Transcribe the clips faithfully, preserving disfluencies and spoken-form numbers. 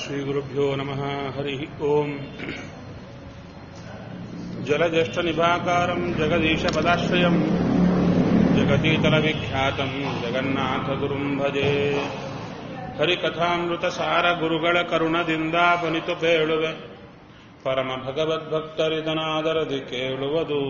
ಶ್ರೀಗುರುಭ್ಯೋ ನಮಃ. ಹರಿ ಓಂ. ಜಲಜ್ಯೇಷ್ಠನಿಭಾಕಾರಂ ಜಗದೀಶಪದಾಶ್ರಯಂ ಜಗತೀತಲವಿಖ್ಯಾತಂ ಜಗನ್ನಾಥಗುರುಂ ಭಜೆ. ಹರಿಕಥಾಮೃತಸಾರ ಗುರುಗಳ ಕರುಣದಿಂದಾಪನಿತು ಕೇಳುವೆ, ಪರಮ ಭಗವದ್ಭಕ್ತರಿದನಾದರದಿ ಕೇಳುವುದು.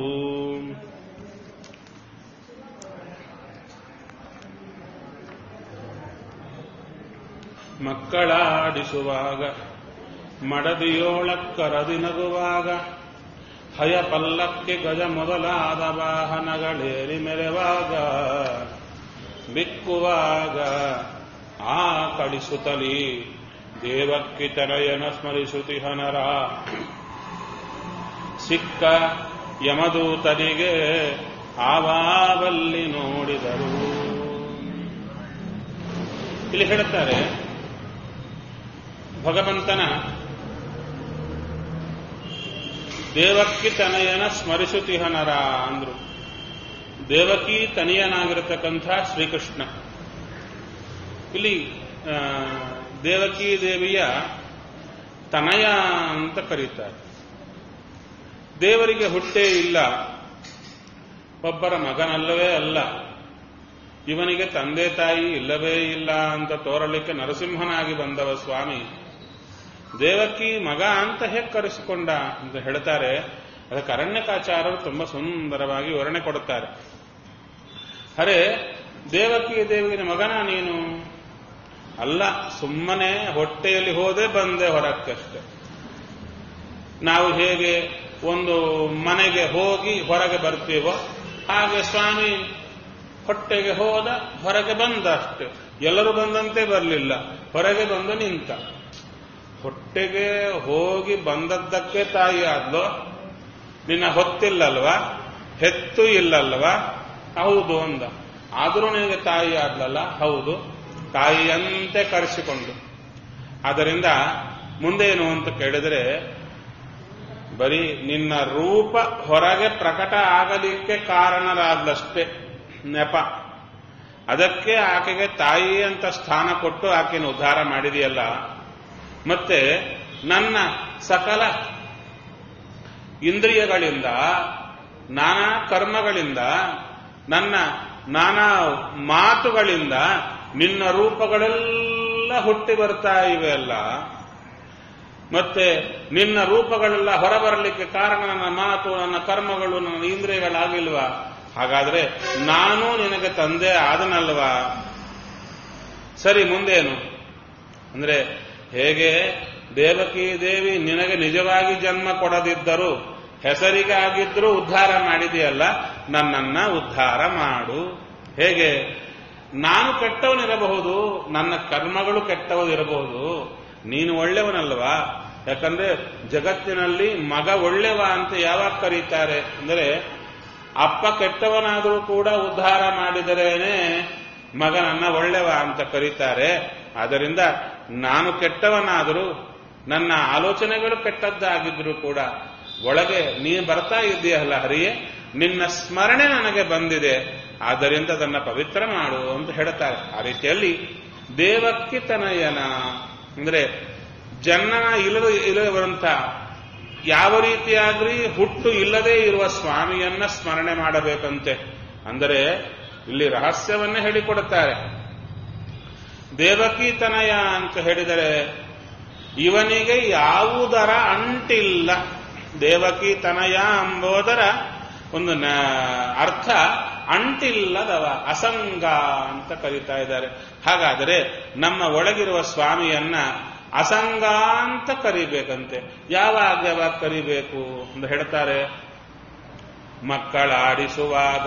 ಮಕ್ಕಳಾಡಿಸುವಾಗ ಮಡದಿಯೋಳಕ್ಕರದಿ ನಗುವಾಗ, ಹಯ ಪಲ್ಲಕ್ಕೆ ಗಜ ಮೊದಲಾದ ವಾಹನಗಳೇರಿ ಮೆರೆವಾಗ, ಬಿಕ್ಕುವಾಗ ಆ ಕಳಿಸುತ್ತಲಿ ದೇವಕ್ಕಿ ತನಯನ ಸ್ಮರಿಸುತಿಹನರ. ಸಿಕ್ಕ ಯಮದೂತನಿಗೆ ಆವಾವಲ್ಲಿ ನೋಡಿದರು. ಇಲ್ಲಿ ಹೇಳುತ್ತಾರೆ, ಭಗವಂತನ ದೇವಕ್ಕಿ ತನಯನ ಸ್ಮರಿಸುತಿಹನರ ಅಂದ್ರು. ದೇವಕಿ ತನಯನಾಗಿರತಕ್ಕಂಥ ಶ್ರೀಕೃಷ್ಣ. ಇಲ್ಲಿ ದೇವಕಿ ದೇವಿಯ ತನಯ ಅಂತ ಕರೀತಾರೆ. ದೇವರಿಗೆ ಹುಟ್ಟೇ ಇಲ್ಲ, ಒಬ್ಬರ ಮಗನಲ್ಲವೇ ಅಲ್ಲ, ಇವನಿಗೆ ತಂದೆ ತಾಯಿ ಇಲ್ಲವೇ ಇಲ್ಲ ಅಂತ ತೋರಲಿಕ್ಕೆ ನರಸಿಂಹನಾಗಿ ಬಂದವ ಸ್ವಾಮಿ ದೇವಕಿ ಮಗ ಅಂತ ಹೇಗೆ ಕರೆಸಿಕೊಂಡ ಅಂತ ಹೇಳ್ತಾರೆ. ಅದಕ್ಕೆ ಅರಣ್ಯಕಾಚಾರ್ಯರು ತುಂಬಾ ಸುಂದರವಾಗಿ ವಿವರಣೆ ಕೊಡುತ್ತಾರೆ. ಅರೆ, ದೇವಕಿ ದೇವಿನ ಮಗನ ನೀನು ಅಲ್ಲ, ಸುಮ್ಮನೆ ಹೊಟ್ಟೆಯಲ್ಲಿ ಹೋದೆ ಬಂದೆ ಹೊರಕ್ಕಷ್ಟೆ. ನಾವು ಹೇಗೆ ಒಂದು ಮನೆಗೆ ಹೋಗಿ ಹೊರಗೆ ಬರ್ತೀವೋ ಹಾಗೆ ಸ್ವಾಮಿ ಹೊಟ್ಟೆಗೆ ಹೋದ, ಹೊರಗೆ ಬಂದ ಅಷ್ಟೆ. ಎಲ್ಲರೂ ಬಂದಂತೆ ಬರಲಿಲ್ಲ, ಹೊರಗೆ ಬಂದು ನಿಂತ. ಹೊಟ್ಟೆಗೆ ಹೋಗಿ ಬಂದದ್ದಕ್ಕೆ ತಾಯಿ ಆದ್ಲು, ನಿನ್ನ ಹೊತ್ತಿಲ್ಲಲ್ವಾ, ಹೆತ್ತು ಇಲ್ಲಲ್ವಾ? ಹೌದು ಅಂದ. ಆದರೂ ನಿನಗೆ ತಾಯಿ ಆದ್ಲಲ್ಲ? ಹೌದು. ತಾಯಿಯಂತೆ ಕರೆಸಿಕೊಂಡು. ಆದ್ದರಿಂದ ಮುಂದೇನು ಅಂತ ಕೇಳಿದರೆ, ಬರೀ ನಿನ್ನ ರೂಪ ಹೊರಗೆ ಪ್ರಕಟ ಆಗಲಿಕ್ಕೆ ಕಾರಣರಾದ್ಲಷ್ಟೇ, ನೆಪ. ಅದಕ್ಕೆ ಆಕೆಗೆ ತಾಯಿ ಅಂತ ಸ್ಥಾನ ಕೊಟ್ಟು ಆಕೆಯನ್ನು ಉದ್ಧಾರ ಮಾಡಿದೆಯಲ್ಲ. ಮತ್ತೆ ನನ್ನ ಸಕಲ ಇಂದ್ರಿಯಗಳಿಂದ, ನಾನಾ ಕರ್ಮಗಳಿಂದ, ನನ್ನ ನಾನಾ ಮಾತುಗಳಿಂದ ನಿನ್ನ ರೂಪಗಳೆಲ್ಲ ಹುಟ್ಟಿ ಬರ್ತಾ ಇವೆ ಅಲ್ಲ. ಮತ್ತೆ ನಿನ್ನ ರೂಪಗಳೆಲ್ಲ ಹೊರಬರಲಿಕ್ಕೆ ಕಾರಣ ನನ್ನ ಮಾತು, ನನ್ನ ಕರ್ಮಗಳು, ನನ್ನ ಇಂದ್ರಿಯಗಳಾಗಿಲ್ವಾ? ಹಾಗಾದ್ರೆ ನಾನು ನಿನಗೆ ತಂದೆ ಆದನಲ್ವಾ? ಸರಿ, ಮುಂದೇನು ಅಂದ್ರೆ, ಹೇಗೆ ದೇವಕಿ ದೇವಿ ನಿನಗೆ ನಿಜವಾಗಿ ಜನ್ಮ ಕೊಡದಿದ್ದರೂ ಹೆಸರಿಗಾಗಿದ್ರೂ ಉದ್ಧಾರ ಮಾಡಿದೆಯಲ್ಲ, ನನ್ನನ್ನ ಉದ್ಧಾರ ಮಾಡು. ಹೇಗೆ? ನಾನು ಕೆಟ್ಟವನಿರಬಹುದು, ನನ್ನ ಕರ್ಮಗಳು ಕೆಟ್ಟವನಿರಬಹುದು, ನೀನು ಒಳ್ಳೆಯವನಲ್ವಾ? ಯಾಕಂದ್ರೆ ಜಗತ್ತಿನಲ್ಲಿ ಮಗ ಒಳ್ಳೆವ ಅಂತ ಯಾವಾಗ ಕರೀತಾರೆ ಅಂದರೆ, ಅಪ್ಪ ಕೆಟ್ಟವನಾದರೂ ಕೂಡ ಉದ್ಧಾರ ಮಾಡಿದರೇನೆ ಮಗನನ್ನ ಒಳ್ಳೆವ ಅಂತ ಕರೀತಾರೆ. ಆದ್ದರಿಂದ ನಾನು ಕೆಟ್ಟವನಾದರೂ, ನನ್ನ ಆಲೋಚನೆಗಳು ಕೆಟ್ಟದ್ದಾಗಿದ್ರೂ ಕೂಡ ಒಳಗೆ ನೀನು ಬರ್ತಾ ಇದ್ದೀಯಲ್ಲ ಹರಿಯೇ, ನಿನ್ನ ಸ್ಮರಣೆ ನನಗೆ ಬಂದಿದೆ, ಆದ್ದರಿಂದ ಅದನ್ನ ಪವಿತ್ರ ಮಾಡು ಅಂತ ಹೇಳ್ತಾರೆ. ಆ ರೀತಿಯಲ್ಲಿ ದೇವಕ್ಕಿ ತನಯನ ಅಂದ್ರೆ ಜನನ ಇಲ್ಲದ ಇಲ್ಲದವಂತ ಯಾವ ರೀತಿಯಾಗ್ರಿ ಹುಟ್ಟು ಇಲ್ಲದೇ ಇರುವ ಸ್ವಾಮಿಯನ್ನ ಸ್ಮರಣೆ ಮಾಡಬೇಕಂತೆ. ಅಂದರೆ ಇಲ್ಲಿ ರಹಸ್ಯವನ್ನೇ ಹೇಳಿಕೊಡುತ್ತಾರೆ. ದೇವಕಿ ತನಯ ಅಂತ ಹೇಳಿದರೆ ಇವನಿಗೆ ಯಾವುದರ ಅಂಟಿಲ್ಲ. ದೇವಕಿ ತನಯ ಎಂಬುದರ ಒಂದು ಅರ್ಥ ಅಂಟಿಲ್ಲದವ, ಅಸಂಗ ಅಂತ ಕರೀತಾ ಇದ್ದಾರೆ. ಹಾಗಾದರೆ ನಮ್ಮ ಒಳಗಿರುವ ಸ್ವಾಮಿಯನ್ನ ಅಸಂಗ ಅಂತ ಕರಿಬೇಕಂತೆ. ಯಾವಾಗ ಯಾವಾಗ ಕರಿಬೇಕು ಅಂತ ಹೇಳ್ತಾರೆ. ಮಕ್ಕಳಾಡಿಸುವಾಗ.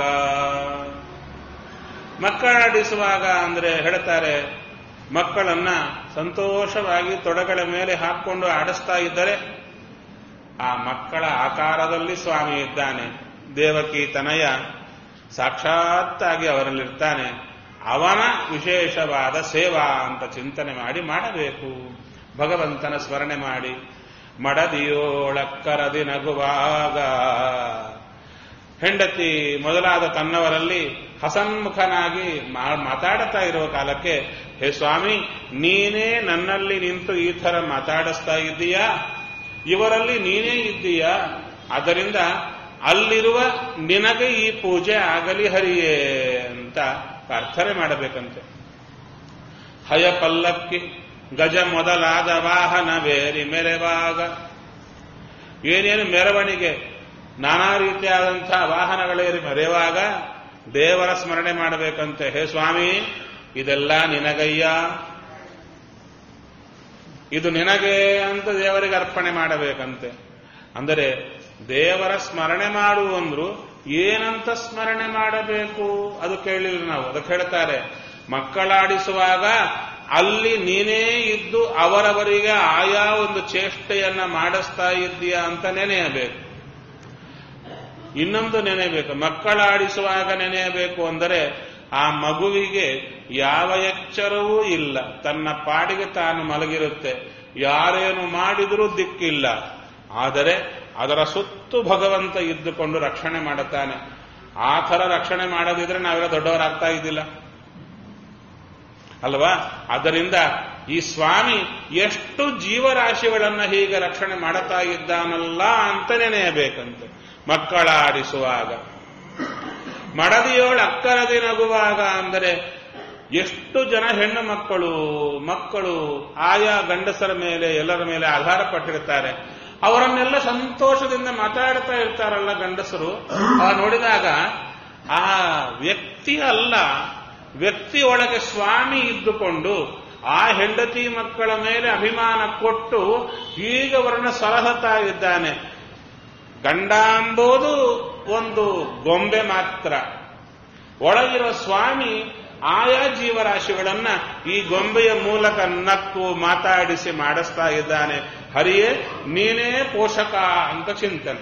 ಮಕ್ಕಳಾಡಿಸುವಾಗ ಅಂದ್ರೆ ಹೇಳ್ತಾರೆ, ಮಕ್ಕಳನ್ನ ಸಂತೋಷವಾಗಿ ತೊಡಗಳ ಮೇಲೆ ಹಾಕೊಂಡು ಆಡಿಸ್ತಾ ಇದ್ದರೆ ಆ ಮಕ್ಕಳ ಆಕಾರದಲ್ಲಿ ಸ್ವಾಮಿ ಇದ್ದಾನೆ. ದೇವಕಿ ತನಯ ಸಾಕ್ಷಾತ್ತಾಗಿ ಅವರಲ್ಲಿರ್ತಾನೆ. ಅವನ ವಿಶೇಷವಾದ ಸೇವಾ ಅಂತ ಚಿಂತನೆ ಮಾಡಿ ಮಾಡಬೇಕು. ಭಗವಂತನ ಸ್ಮರಣೆ ಮಾಡಿ ಮಡದಿಯೋಳಕ್ಕರದಿ ನಗುವಾಗ, ಹೆಂಡತಿ ಮೊದಲಾದ ತನ್ನವರಲ್ಲಿ ಹಸನ್ಮುಖನಾಗಿ ಮಾತಾಡುತ್ತಾ ಇರುವ ಕಾಲಕ್ಕೆ ಹೇ ಸ್ವಾಮಿ, ನೀನೇ ನನ್ನಲ್ಲಿ ನಿಂತು ಈ ಥರ ಮಾತಾಡಿಸ್ತಾ ಇದ್ದೀಯಾ, ಇವರಲ್ಲಿ ನೀನೇ ಇದ್ದೀಯಾ, ಆದ್ದರಿಂದ ಅಲ್ಲಿರುವ ನಿನಗೆ ಈ ಪೂಜೆ ಆಗಲಿ ಹರಿಯೇ ಅಂತ ಪ್ರಾರ್ಥನೆ ಮಾಡಬೇಕಂತೆ. ಹಯ ಪಲ್ಲಕ್ಕಿ ಗಜ ಮೊದಲಾದ ವಾಹನವೇರಿ ಮೆರೆವಾಗ, ಏನೇನು ಮೆರವಣಿಗೆ ನಾನಾ ರೀತಿಯಾದಂತಹ ವಾಹನಗಳೇರಿ ಮೆರೆಯುವಾಗ ದೇವರ ಸ್ಮರಣೆ ಮಾಡಬೇಕಂತೆ. ಹೇ ಸ್ವಾಮಿ, ಇದೆಲ್ಲ ನಿನಗಯ್ಯ, ಇದು ನಿನಗೆ ಅಂತ ದೇವರಿಗೆ ಅರ್ಪಣೆ ಮಾಡಬೇಕಂತೆ. ಅಂದರೆ ದೇವರ ಸ್ಮರಣೆ ಮಾಡುವಂದ್ರು ಏನಂತ ಸ್ಮರಣೆ ಮಾಡಬೇಕು ಅದು ಕೇಳಿಲ್ಲ ನಾವು. ಅದಕ್ಕೆ ಹೇಳ್ತಾರೆ, ಮಕ್ಕಳಾಡಿಸುವಾಗ ಅಲ್ಲಿ ನೀನೇ ಇದ್ದು ಅವರವರಿಗೆ ಆಯಾ ಒಂದು ಚೇಷ್ಟೆಯನ್ನ ಮಾಡಿಸ್ತಾ ಇದ್ದೀಯಾ ಅಂತ ನೆನೆಯಬೇಕು. ಇನ್ನೊಂದು ನೆನೆಯಬೇಕು, ಮಕ್ಕಳಾಡಿಸುವಾಗ ನೆನೆಯಬೇಕು ಅಂದರೆ ಆ ಮಗುವಿಗೆ ಯಾವ ಎಚ್ಚರವೂ ಇಲ್ಲ, ತನ್ನ ಪಾಡಿಗೆ ತಾನು ಮಲಗಿರುತ್ತೆ, ಯಾರೇನು ಮಾಡಿದರೂ ದಿಕ್ಕಿಲ್ಲ. ಆದರೆ ಅದರ ಸುತ್ತು ಭಗವಂತ ಇದ್ದುಕೊಂಡು ರಕ್ಷಣೆ ಮಾಡುತ್ತಾನೆ. ಆ ಥರ ರಕ್ಷಣೆ ಮಾಡದಿದ್ರೆ ನಾವೆಲ್ಲ ದೊಡ್ಡವರಾಗ್ತಾ ಇದ್ದಿಲ್ಲ ಅಲ್ವಾ? ಆದ್ದರಿಂದ ಈ ಸ್ವಾಮಿ ಎಷ್ಟು ಜೀವರಾಶಿಗಳನ್ನ ಹೀಗೆ ರಕ್ಷಣೆ ಮಾಡುತ್ತಾ ಇದ್ದಾನಲ್ಲ ಅಂತ ನೆನೆಯಬೇಕಂತೆ. ಮಕ್ಕಳಾಡಿಸುವಾಗ ಮಡದಿಯೋಳು ಅಕ್ಕರದಿ ನಗುವಾಗ ಅಂದರೆ ಎಷ್ಟು ಜನ ಹೆಣ್ಣು ಮಕ್ಕಳು ಮಕ್ಕಳು ಆಯಾ ಗಂಡಸರ ಮೇಲೆ ಎಲ್ಲರ ಮೇಲೆ ಆಧಾರ ಪಟ್ಟಿರ್ತಾರೆ. ಅವರನ್ನೆಲ್ಲ ಸಂತೋಷದಿಂದ ಮಾತಾಡ್ತಾ ಇರ್ತಾರಲ್ಲ ಗಂಡಸರು. ಆ ನೋಡಿದಾಗ ಆ ವ್ಯಕ್ತಿ ಅಲ್ಲ, ವ್ಯಕ್ತಿಯೊಳಗೆ ಸ್ವಾಮಿ ಇದ್ದುಕೊಂಡು ಆ ಹೆಂಡತಿ ಮಕ್ಕಳ ಮೇಲೆ ಅಭಿಮಾನ ಕೊಟ್ಟು ಈಗ ಅವರನ್ನು ಸಲಹುತ್ತಾ ಇದ್ದಾನೆ. ಗಂಡ ಎಂಬುದು ಒಂದು ಗೊಂಬೆ ಮಾತ್ರ, ಒಳಗಿರೋ ಸ್ವಾಮಿ ಆಯಾ ಜೀವರಾಶಿಗಳನ್ನ ಈ ಗೊಂಬೆಯ ಮೂಲಕ ನಕ್ಕು ಮಾತಾಡಿಸಿ ಮಾಡಿಸ್ತಾ ಇದ್ದಾನೆ. ಹರಿಯೇ ನೀನೇ ಪೋಷಕ ಅಂತ ಚಿಂತನೆ.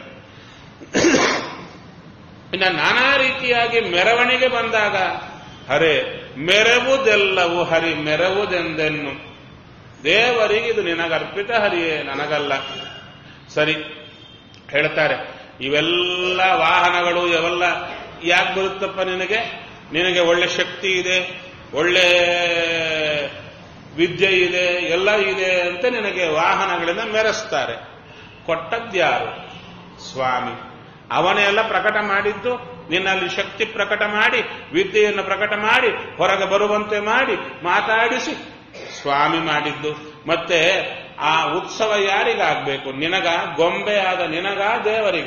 ಇನ್ನು ನಾನಾ ರೀತಿಯಾಗಿ ಮೆರವಣಿಗೆ ಬಂದಾಗ ಹರೇ ಮೆರವುದೆಲ್ಲವೂ ಹರಿ ಮೆರವುದೆಂದೆನ್ನು, ದೇವರಿಗೆ ಇದು ನಿನಗರ್ಪಿತ ಹರಿಯೇ, ನನಗಲ್ಲ. ಸರಿ ಹೇಳ್ತಾರೆ, ಇವೆಲ್ಲ ವಾಹನಗಳು ಇವೆಲ್ಲ ಯಾಕೆ ಬರುತ್ತಪ್ಪ ನಿನಗೆ? ನಿನಗೆ ಒಳ್ಳೆ ಶಕ್ತಿ ಇದೆ, ಒಳ್ಳೆ ವಿದ್ಯೆ ಇದೆ, ಎಲ್ಲ ಇದೆ ಅಂತ ನಿನಗೆ ವಾಹನಗಳಿಂದ ಮೆರೆಸ್ತಾರೆ. ಕೊಟ್ಟದ್ಯಾರು? ಸ್ವಾಮಿ. ಅವನೇ ಎಲ್ಲ ಪ್ರಕಟ ಮಾಡಿದ್ದು, ನಿನ್ನಲ್ಲಿ ಶಕ್ತಿ ಪ್ರಕಟ ಮಾಡಿ, ವಿದ್ಯೆಯನ್ನು ಪ್ರಕಟ ಮಾಡಿ, ಹೊರಗೆ ಬರುವಂತೆ ಮಾಡಿ, ಮಾತಾಡಿಸಿ ಸ್ವಾಮಿ ಮಾಡಿದ್ದು. ಮತ್ತೆ ಆ ಉತ್ಸವ ಯಾರಿಗಾಗಬೇಕು? ನಿನಗ, ಗೊಂಬೆ ಆದ ನಿನಗ, ದೇವರಿಗ?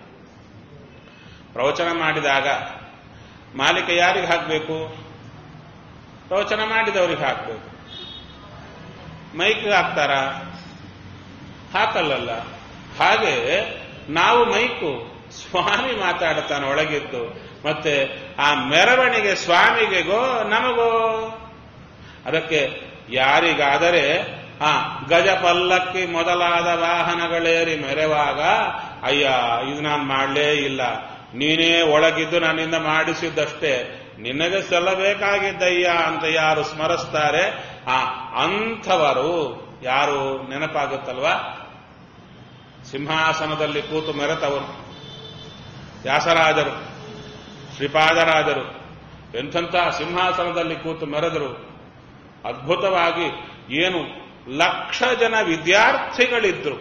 ಪ್ರವಚನ ಮಾಡಿದಾಗ ಮಾಲಿಕೆ ಯಾರಿಗೆ ಹಾಕಬೇಕು? ಪ್ರವಚನ ಮಾಡಿದವರಿಗೆ ಹಾಕಬೇಕು. ಮೈಕ್ಗೆ ಹಾಕ್ತಾರ? ಹಾಕಲ್ಲಲ್ಲ. ಹಾಗೆ ನಾವು ಮೈಕು, ಸ್ವಾಮಿ ಮಾತಾಡ್ತಾನೆ ಒಳಗಿದ್ದು. ಮತ್ತೆ ಆ ಮೆರವಣಿಗೆ ಸ್ವಾಮಿಗೆಗೋ ನಮಗೋ? ಅದಕ್ಕೆ ಯಾರಿಗಾದರೆ ಆ ಗಜ ಪಲ್ಲಕ್ಕಿ ಮೊದಲಾದ ವಾಹನಗಳೇರಿ ಮೆರೆವಾಗ ಅಯ್ಯ ಇದು ನಾನು ಮಾಡಲೇ ಇಲ್ಲ, ನೀನೇ ಒಳಗಿದ್ದು ನನ್ನಿಂದ ಮಾಡಿಸಿದ್ದಷ್ಟೇ, ನಿನಗೆ ಸಲ್ಲಬೇಕಾಗಿದ್ದಯ್ಯ ಅಂತ ಯಾರು ಸ್ಮರಿಸ್ತಾರೆ ಆ ಅಂಥವರು ಯಾರು ನೆನಪಾಗುತ್ತಲ್ವಾ? ಸಿಂಹಾಸನದಲ್ಲಿ ಕೂತು ಮೆರೆತವರು ವ್ಯಾಸರಾಜರು, ಶ್ರೀಪಾದರಾಜರು ಎಂಥಂಥ ಸಿಂಹಾಸನದಲ್ಲಿ ಕೂತು ಮೆರೆದರು. ಅದ್ಭುತವಾಗಿ ಏನು ಲಕ್ಷ ಜನ ವಿದ್ಯಾರ್ಥಿಗಳಿದ್ರು.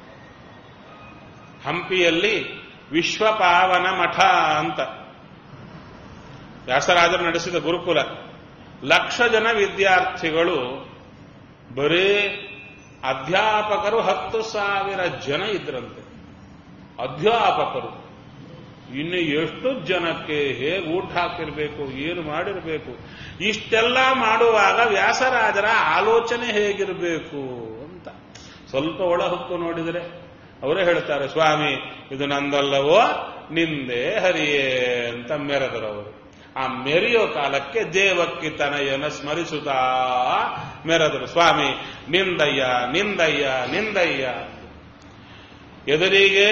ಹಂಪಿಯಲ್ಲಿ ವಿಶ್ವಪಾವನ ಮಠ ಅಂತ ವ್ಯಾಸರಾಜರು ನಡೆಸಿದ ಗುರುಕುಲ. ಲಕ್ಷ ಜನ ವಿದ್ಯಾರ್ಥಿಗಳು, ಬರೀ ಅಧ್ಯಾಪಕರು ಹತ್ತು ಸಾವಿರ ಜನ ಇದ್ರಂತೆ. ಅಧ್ಯಾಪಕರು ಇನ್ನು ಎಷ್ಟು ಜನಕ್ಕೆ ಹೇಗೆ ಊಟ ಹಾಕಿರ್ಬೇಕು, ಏನು ಮಾಡಿರಬೇಕು? ಇಷ್ಟೆಲ್ಲ ಮಾಡುವಾಗ ವ್ಯಾಸರಾಜರ ಆಲೋಚನೆ ಹೇಗಿರಬೇಕು ಅಂತ ಸ್ವಲ್ಪ ಒಳ ಹೊಕ್ಕು ನೋಡಿದರೆ ಅವರೇ ಹೇಳ್ತಾರೆ, ಸ್ವಾಮಿ ಇದು ನಂದಲ್ಲವೋ ನಿಂದೇ ಹರಿಯೇ ಅಂತ ಮೆರೆದರವರು. ಆ ಮೆರೆಯೋ ಕಾಲಕ್ಕೆ ದೇವಕ್ಕಿ ತನಯನ ಸ್ಮರಿಸುತ್ತಾ ಮೆರೆದರು. ಸ್ವಾಮಿ ನಿಂದಯ್ಯ ನಿಂದಯ್ಯ ನಿಂದಯ್ಯ. ಎದುರಿಗೆ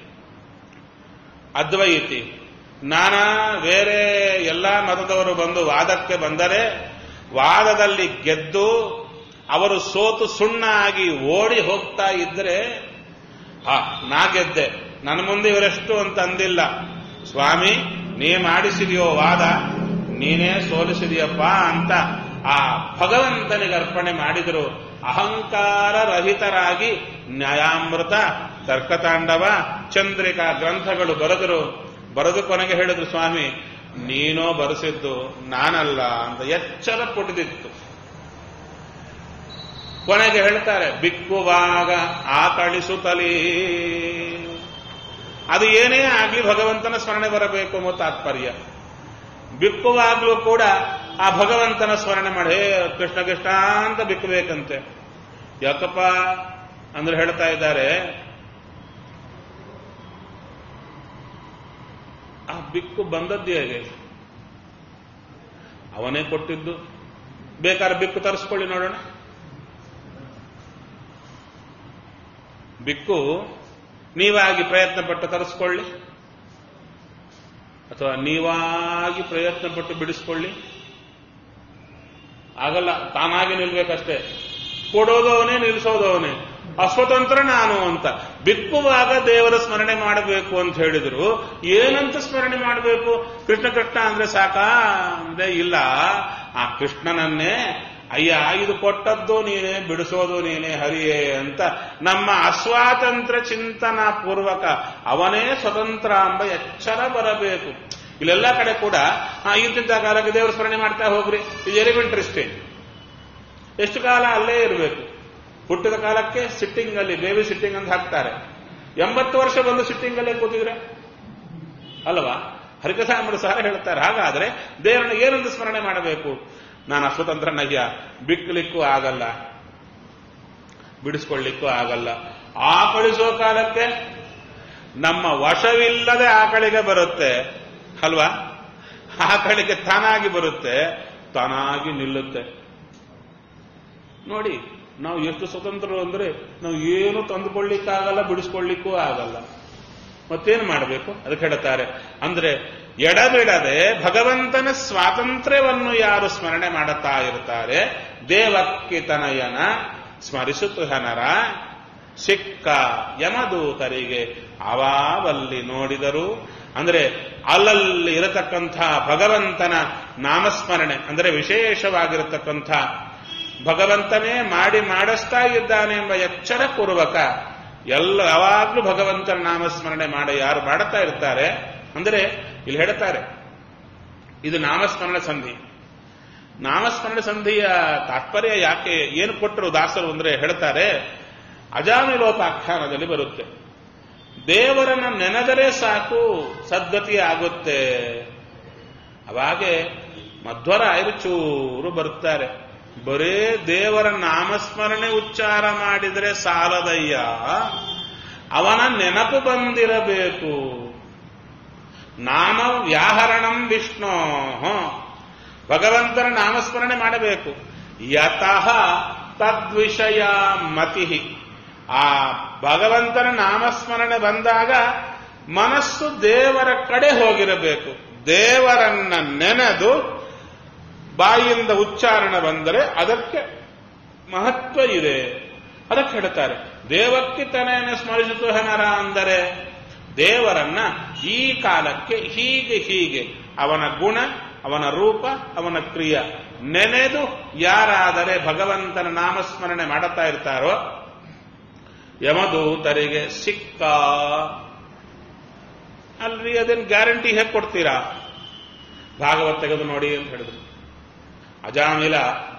ಅದ್ವೈತಿ, ನಾನಾ ಬೇರೆ ಎಲ್ಲ ಮತದವರು ಬಂದು ವಾದಕ್ಕೆ ಬಂದರೆ ವಾದದಲ್ಲಿ ಗೆದ್ದು ಅವರು ಸೋತು ಸುಣ್ಣ ಆಗಿ ಓಡಿ ಹೋಗ್ತಾ ಇದ್ರೆ ಆ ನಾ ಗೆದ್ದೆ, ನನ್ನ ಮುಂದೆ ಇವರೆಷ್ಟು ಅಂತ ಅಂದಿಲ್ಲ. ಸ್ವಾಮಿ ನೀ ಮಾಡಿಸಿದೆಯೋ ವಾದ, ನೀನೇ ಸೋಲಿಸಿದೆಯಪ್ಪ ಅಂತ ಆ ಭಗವಂತನಿಗೆ ಅರ್ಪಣೆ ಮಾಡಿದರು. ಅಹಂಕಾರ ರಹಿತರಾಗಿ ನ್ಯಾಯಾಮೃತ, ತರ್ಕತಾಂಡವ, ಚಂದ್ರಿಕಾ ಗ್ರಂಥಗಳು ಬರೆದರು. ಬರೆದು ಕೊನೆಗೆ ಹೇಳಿದ್ರು, ಸ್ವಾಮಿ ನೀನೋ ಬರೆಸಿದ್ದು ನಾನಲ್ಲ ಅಂತ ಎಚ್ಚರ ಪುಟಿದಿತ್ತು. ಕೊನೆಗೆ ಹೇಳ್ತಾರೆ, ಬಿಕ್ಕುವಾಗ ಆಕಳಿಸುತ್ತಲೇ. ಅದು ಏನೇ ಆಗ್ಲಿ ಭಗವಂತನ ಸ್ಮರಣೆ ಬರಬೇಕು ಎಂಬ ತಾತ್ಪರ್ಯ. ಬಿಕ್ಕುವಾಗ್ಲೂ ಕೂಡ ಆ ಭಗವಂತನ ಸ್ಮರಣೆ ಮಾಡಿ, ಹೇ ಕೃಷ್ಣ ಕೃಷ್ಣ ಅಂತ ಬಿಕ್ಕಬೇಕಂತೆ. ಯಾಕಪ್ಪ ಅಂದ್ರೆ ಹೇಳ್ತಾ ಇದ್ದಾರೆ, ಆ ಬಿಕ್ಕು ಬಂದದ್ದು ಹೇಗೆ? ಅವನೇ ಕೊಟ್ಟಿದ್ದು. ಬೇಕಾದ್ರೆ ಬಿಕ್ಕು ತರಿಸ್ಕೊಳ್ಳಿ ನೋಡೋಣ. ಬಿಕ್ಕು ನೀವಾಗಿ ಪ್ರಯತ್ನ ಪಟ್ಟು ತರಿಸ್ಕೊಳ್ಳಿ, ಅಥವಾ ನೀವಾಗಿ ಪ್ರಯತ್ನ ಪಟ್ಟು ಬಿಡಿಸ್ಕೊಳ್ಳಿ. ಆಗಲ್ಲ, ತಾನಾಗಿ ನಿಲ್ಬೇಕಷ್ಟೇ. ಕೊಡೋದವನೇ, ನಿಲ್ಲಿಸೋದವನೇ. ಅಸ್ವತಂತ್ರ ನಾನು ಅಂತ. ಬಿಕ್ಕುವಾಗ ದೇವರ ಸ್ಮರಣೆ ಮಾಡಬೇಕು ಅಂತ ಹೇಳಿದ್ರು. ಏನಂತ ಸ್ಮರಣೆ ಮಾಡಬೇಕು? ಕೃಷ್ಣ ಕೃಷ್ಣ ಅಂದ್ರೆ ಸಾಕಾ ಅಂದ್ರೆ ಇಲ್ಲ. ಆ ಕೃಷ್ಣನನ್ನೇ, ಅಯ್ಯ ಇದು ಕೊಟ್ಟದ್ದು ನೀನೇ, ಬಿಡಿಸೋದು ನೀನೇ ಹರಿಯೇ ಅಂತ ನಮ್ಮ ಅಸ್ವಾತಂತ್ರ ಚಿಂತನಾ ಪೂರ್ವಕ ಅವನೇ ಸ್ವತಂತ್ರ ಎಂಬ ಎಚ್ಚರ ಬರಬೇಕು. ಇಲ್ಲೆಲ್ಲ ಕಡೆ ಕೂಡ ಇಂತಿಂತ ಕಾಲಕ್ಕೆ ದೇವರ ಸ್ಮರಣೆ ಮಾಡ್ತಾ ಹೋಗ್ರಿ, ಇದು ವೆರಿ ಇಂಟ್ರೆಸ್ಟಿಂಗ್. ಎಷ್ಟು ಕಾಲ ಅಲ್ಲೇ ಇರಬೇಕು? ಹುಟ್ಟಿದ ಕಾಲಕ್ಕೆ ಸಿಟ್ಟಿಂಗ್ ಅಲ್ಲಿ, ಬೇಬಿ ಸಿಟ್ಟಿಂಗ್ ಅಂತ ಹಾಕ್ತಾರೆ. ಎಂಬತ್ತು ವರ್ಷ ಬಂದು ಸಿಟ್ಟಿಂಗ್ ಅಲ್ಲೇ ಕೂತಿದ್ರೆ ಅಲ್ವಾ? ಹರಿಕಥಾಮೃತ ಸಾರ ಹೇಳ್ತಾರೆ. ಹಾಗಾದ್ರೆ ದೇವರನ್ನ ಏನೊಂದು ಸ್ಮರಣೆ ಮಾಡಬೇಕು? ನಾನು ಅಸ್ವತಂತ್ರನಯ್ಯ, ಬಿಕ್ಕಲಿಕ್ಕೂ ಆಗಲ್ಲ, ಬಿಡಿಸ್ಕೊಳ್ಳಿಕ್ಕೂ ಆಗಲ್ಲ. ಆಕಳಿಸೋ ಕಾಲಕ್ಕೆ ನಮ್ಮ ವಶವಿಲ್ಲದೆ ಆಕಳಿಗೆ ಬರುತ್ತೆ ಅಲ್ವಾ? ಆಕಳಿಗೆ ತಾನಾಗಿ ಬರುತ್ತೆ, ತಾನಾಗಿ ನಿಲ್ಲುತ್ತೆ. ನೋಡಿ, ನಾವು ಎಷ್ಟು ಸ್ವತಂತ್ರರು ಅಂದ್ರೆ ನಾವು ಏನು ತಂದುಕೊಳ್ಳಿಕ್ಕಾಗಲ್ಲ, ಬಿಡಿಸ್ಕೊಳ್ಳಿಕ್ಕೂ ಆಗಲ್ಲ. ಮತ್ತೇನು ಮಾಡಬೇಕು? ಅದಕ್ಕೆ ಹೇಳ್ತಾರೆ, ಅಂದ್ರೆ ಎಡಬಿಡದೆ ಭಗವಂತನ ಸ್ವಾತಂತ್ರ್ಯವನ್ನು ಯಾರು ಸ್ಮರಣೆ ಮಾಡುತ್ತಾ ಇರ್ತಾರೆ, ದೇವಕ್ಕಿ ತನಯನ ಸ್ಮರಿಸುತ್ತುಹನರ ಸಿಕ್ಕ ಯಮದೂತರಿಗೆ ಅವಾವಲ್ಲಿ ನೋಡಿದರು. ಅಂದ್ರೆ ಅಲ್ಲಲ್ಲಿ ಇರತಕ್ಕಂಥ ಭಗವಂತನ ನಾಮಸ್ಮರಣೆ, ಅಂದ್ರೆ ವಿಶೇಷವಾಗಿರತಕ್ಕಂಥ ಭಗವಂತನೇ ಮಾಡಿ ಮಾಡಿಸ್ತಾ ಇದ್ದಾನೆ ಎಂಬ ಎಚ್ಚರ ಪೂರ್ವಕ ಎಲ್ಲ ಯಾವಾಗ್ಲೂ ಭಗವಂತನ ನಾಮಸ್ಮರಣೆ ಮಾಡಿ ಯಾರು ಮಾಡುತ್ತಾ ಇರ್ತಾರೆ ಅಂದರೆ ಇಲ್ಲಿ ಹೇಳ್ತಾರೆ, ಇದು ನಾಮಸ್ಮರಣ ಸಂಧಿ. ನಾಮಸ್ಮರಣ ಸಂಧಿಯ ತಾತ್ಪರ್ಯ ಯಾಕೆ, ಏನು ಕೊಟ್ಟರು ದಾಸರು ಅಂದ್ರೆ ಹೇಳ್ತಾರೆ, ಅಜಾಮಿಲೋಪಾಖ್ಯಾನದಲ್ಲಿ ಬರುತ್ತೆ. ದೇವರನ್ನ ನೆನೆದರೆ ಸಾಕು ಸದ್ಗತಿ ಆಗುತ್ತೆ. ಅವಾಗೆ ಮಧ್ವರಾಯರು ಚೂರು ಬರುತ್ತಾರೆ, ಬರೇ ದೇವರ ನಾಮಸ್ಮರಣೆ ಉಚ್ಚಾರ ಮಾಡಿದರೆ ಸಾಲದಯ್ಯ, ಅವನ ನೆನಪು ಬಂದಿರಬೇಕು. ನಾಮ ವ್ಯಾಹರಣಂ ವಿಷ್ಣೋ, ಭಗವಂತನ ನಾಮಸ್ಮರಣೆ ಮಾಡಬೇಕು. ಯತಃ ತದ್ವಿಷಯ ಮತಿ, ಆ ಭಗವಂತನ ನಾಮಸ್ಮರಣೆ ಬಂದಾಗ ಮನಸ್ಸು ದೇವರ ಕಡೆ ಹೋಗಿರಬೇಕು. ದೇವರನ್ನ ನೆನೆದು ಬಾಯಿಯಿಂದ ಉಚ್ಚಾರಣೆ ಬಂದರೆ ಅದಕ್ಕೆ ಮಹತ್ವ ಇದೆ. ಅದಕ್ಕೆ ಹೇಳ್ತಾರೆ, ದೇವಕ್ಕೆ ತನೆಯನ್ನು ಸ್ಮರಿಸಿತು ಹೆನರ ಅಂದರೆ ದೇವರನ್ನ ಈ ಕಾಲಕ್ಕೆ ಹೀಗೆ ಹೀಗೆ ಅವನ ಗುಣ, ಅವನ ರೂಪ, ಅವನ ಕ್ರಿಯ ನೆನೆದು ಯಾರಾದರೆ ಭಗವಂತನ ನಾಮಸ್ಮರಣೆ ಮಾಡುತ್ತಾ ಇರ್ತಾರೋ ಯಮದೂತರಿಗೆ ಸಿಕ್ಕ. ಅಲ್ರಿ ಅದೇನು ಗ್ಯಾರಂಟಿ ಹೇಗೆ ಕೊಡ್ತೀರಾ? ಭಾಗವತ್ ತೆಗೆದು ನೋಡಿ ಅಂತ ಹೇಳಿದ್ರು. ಅಜಾಮಿಲ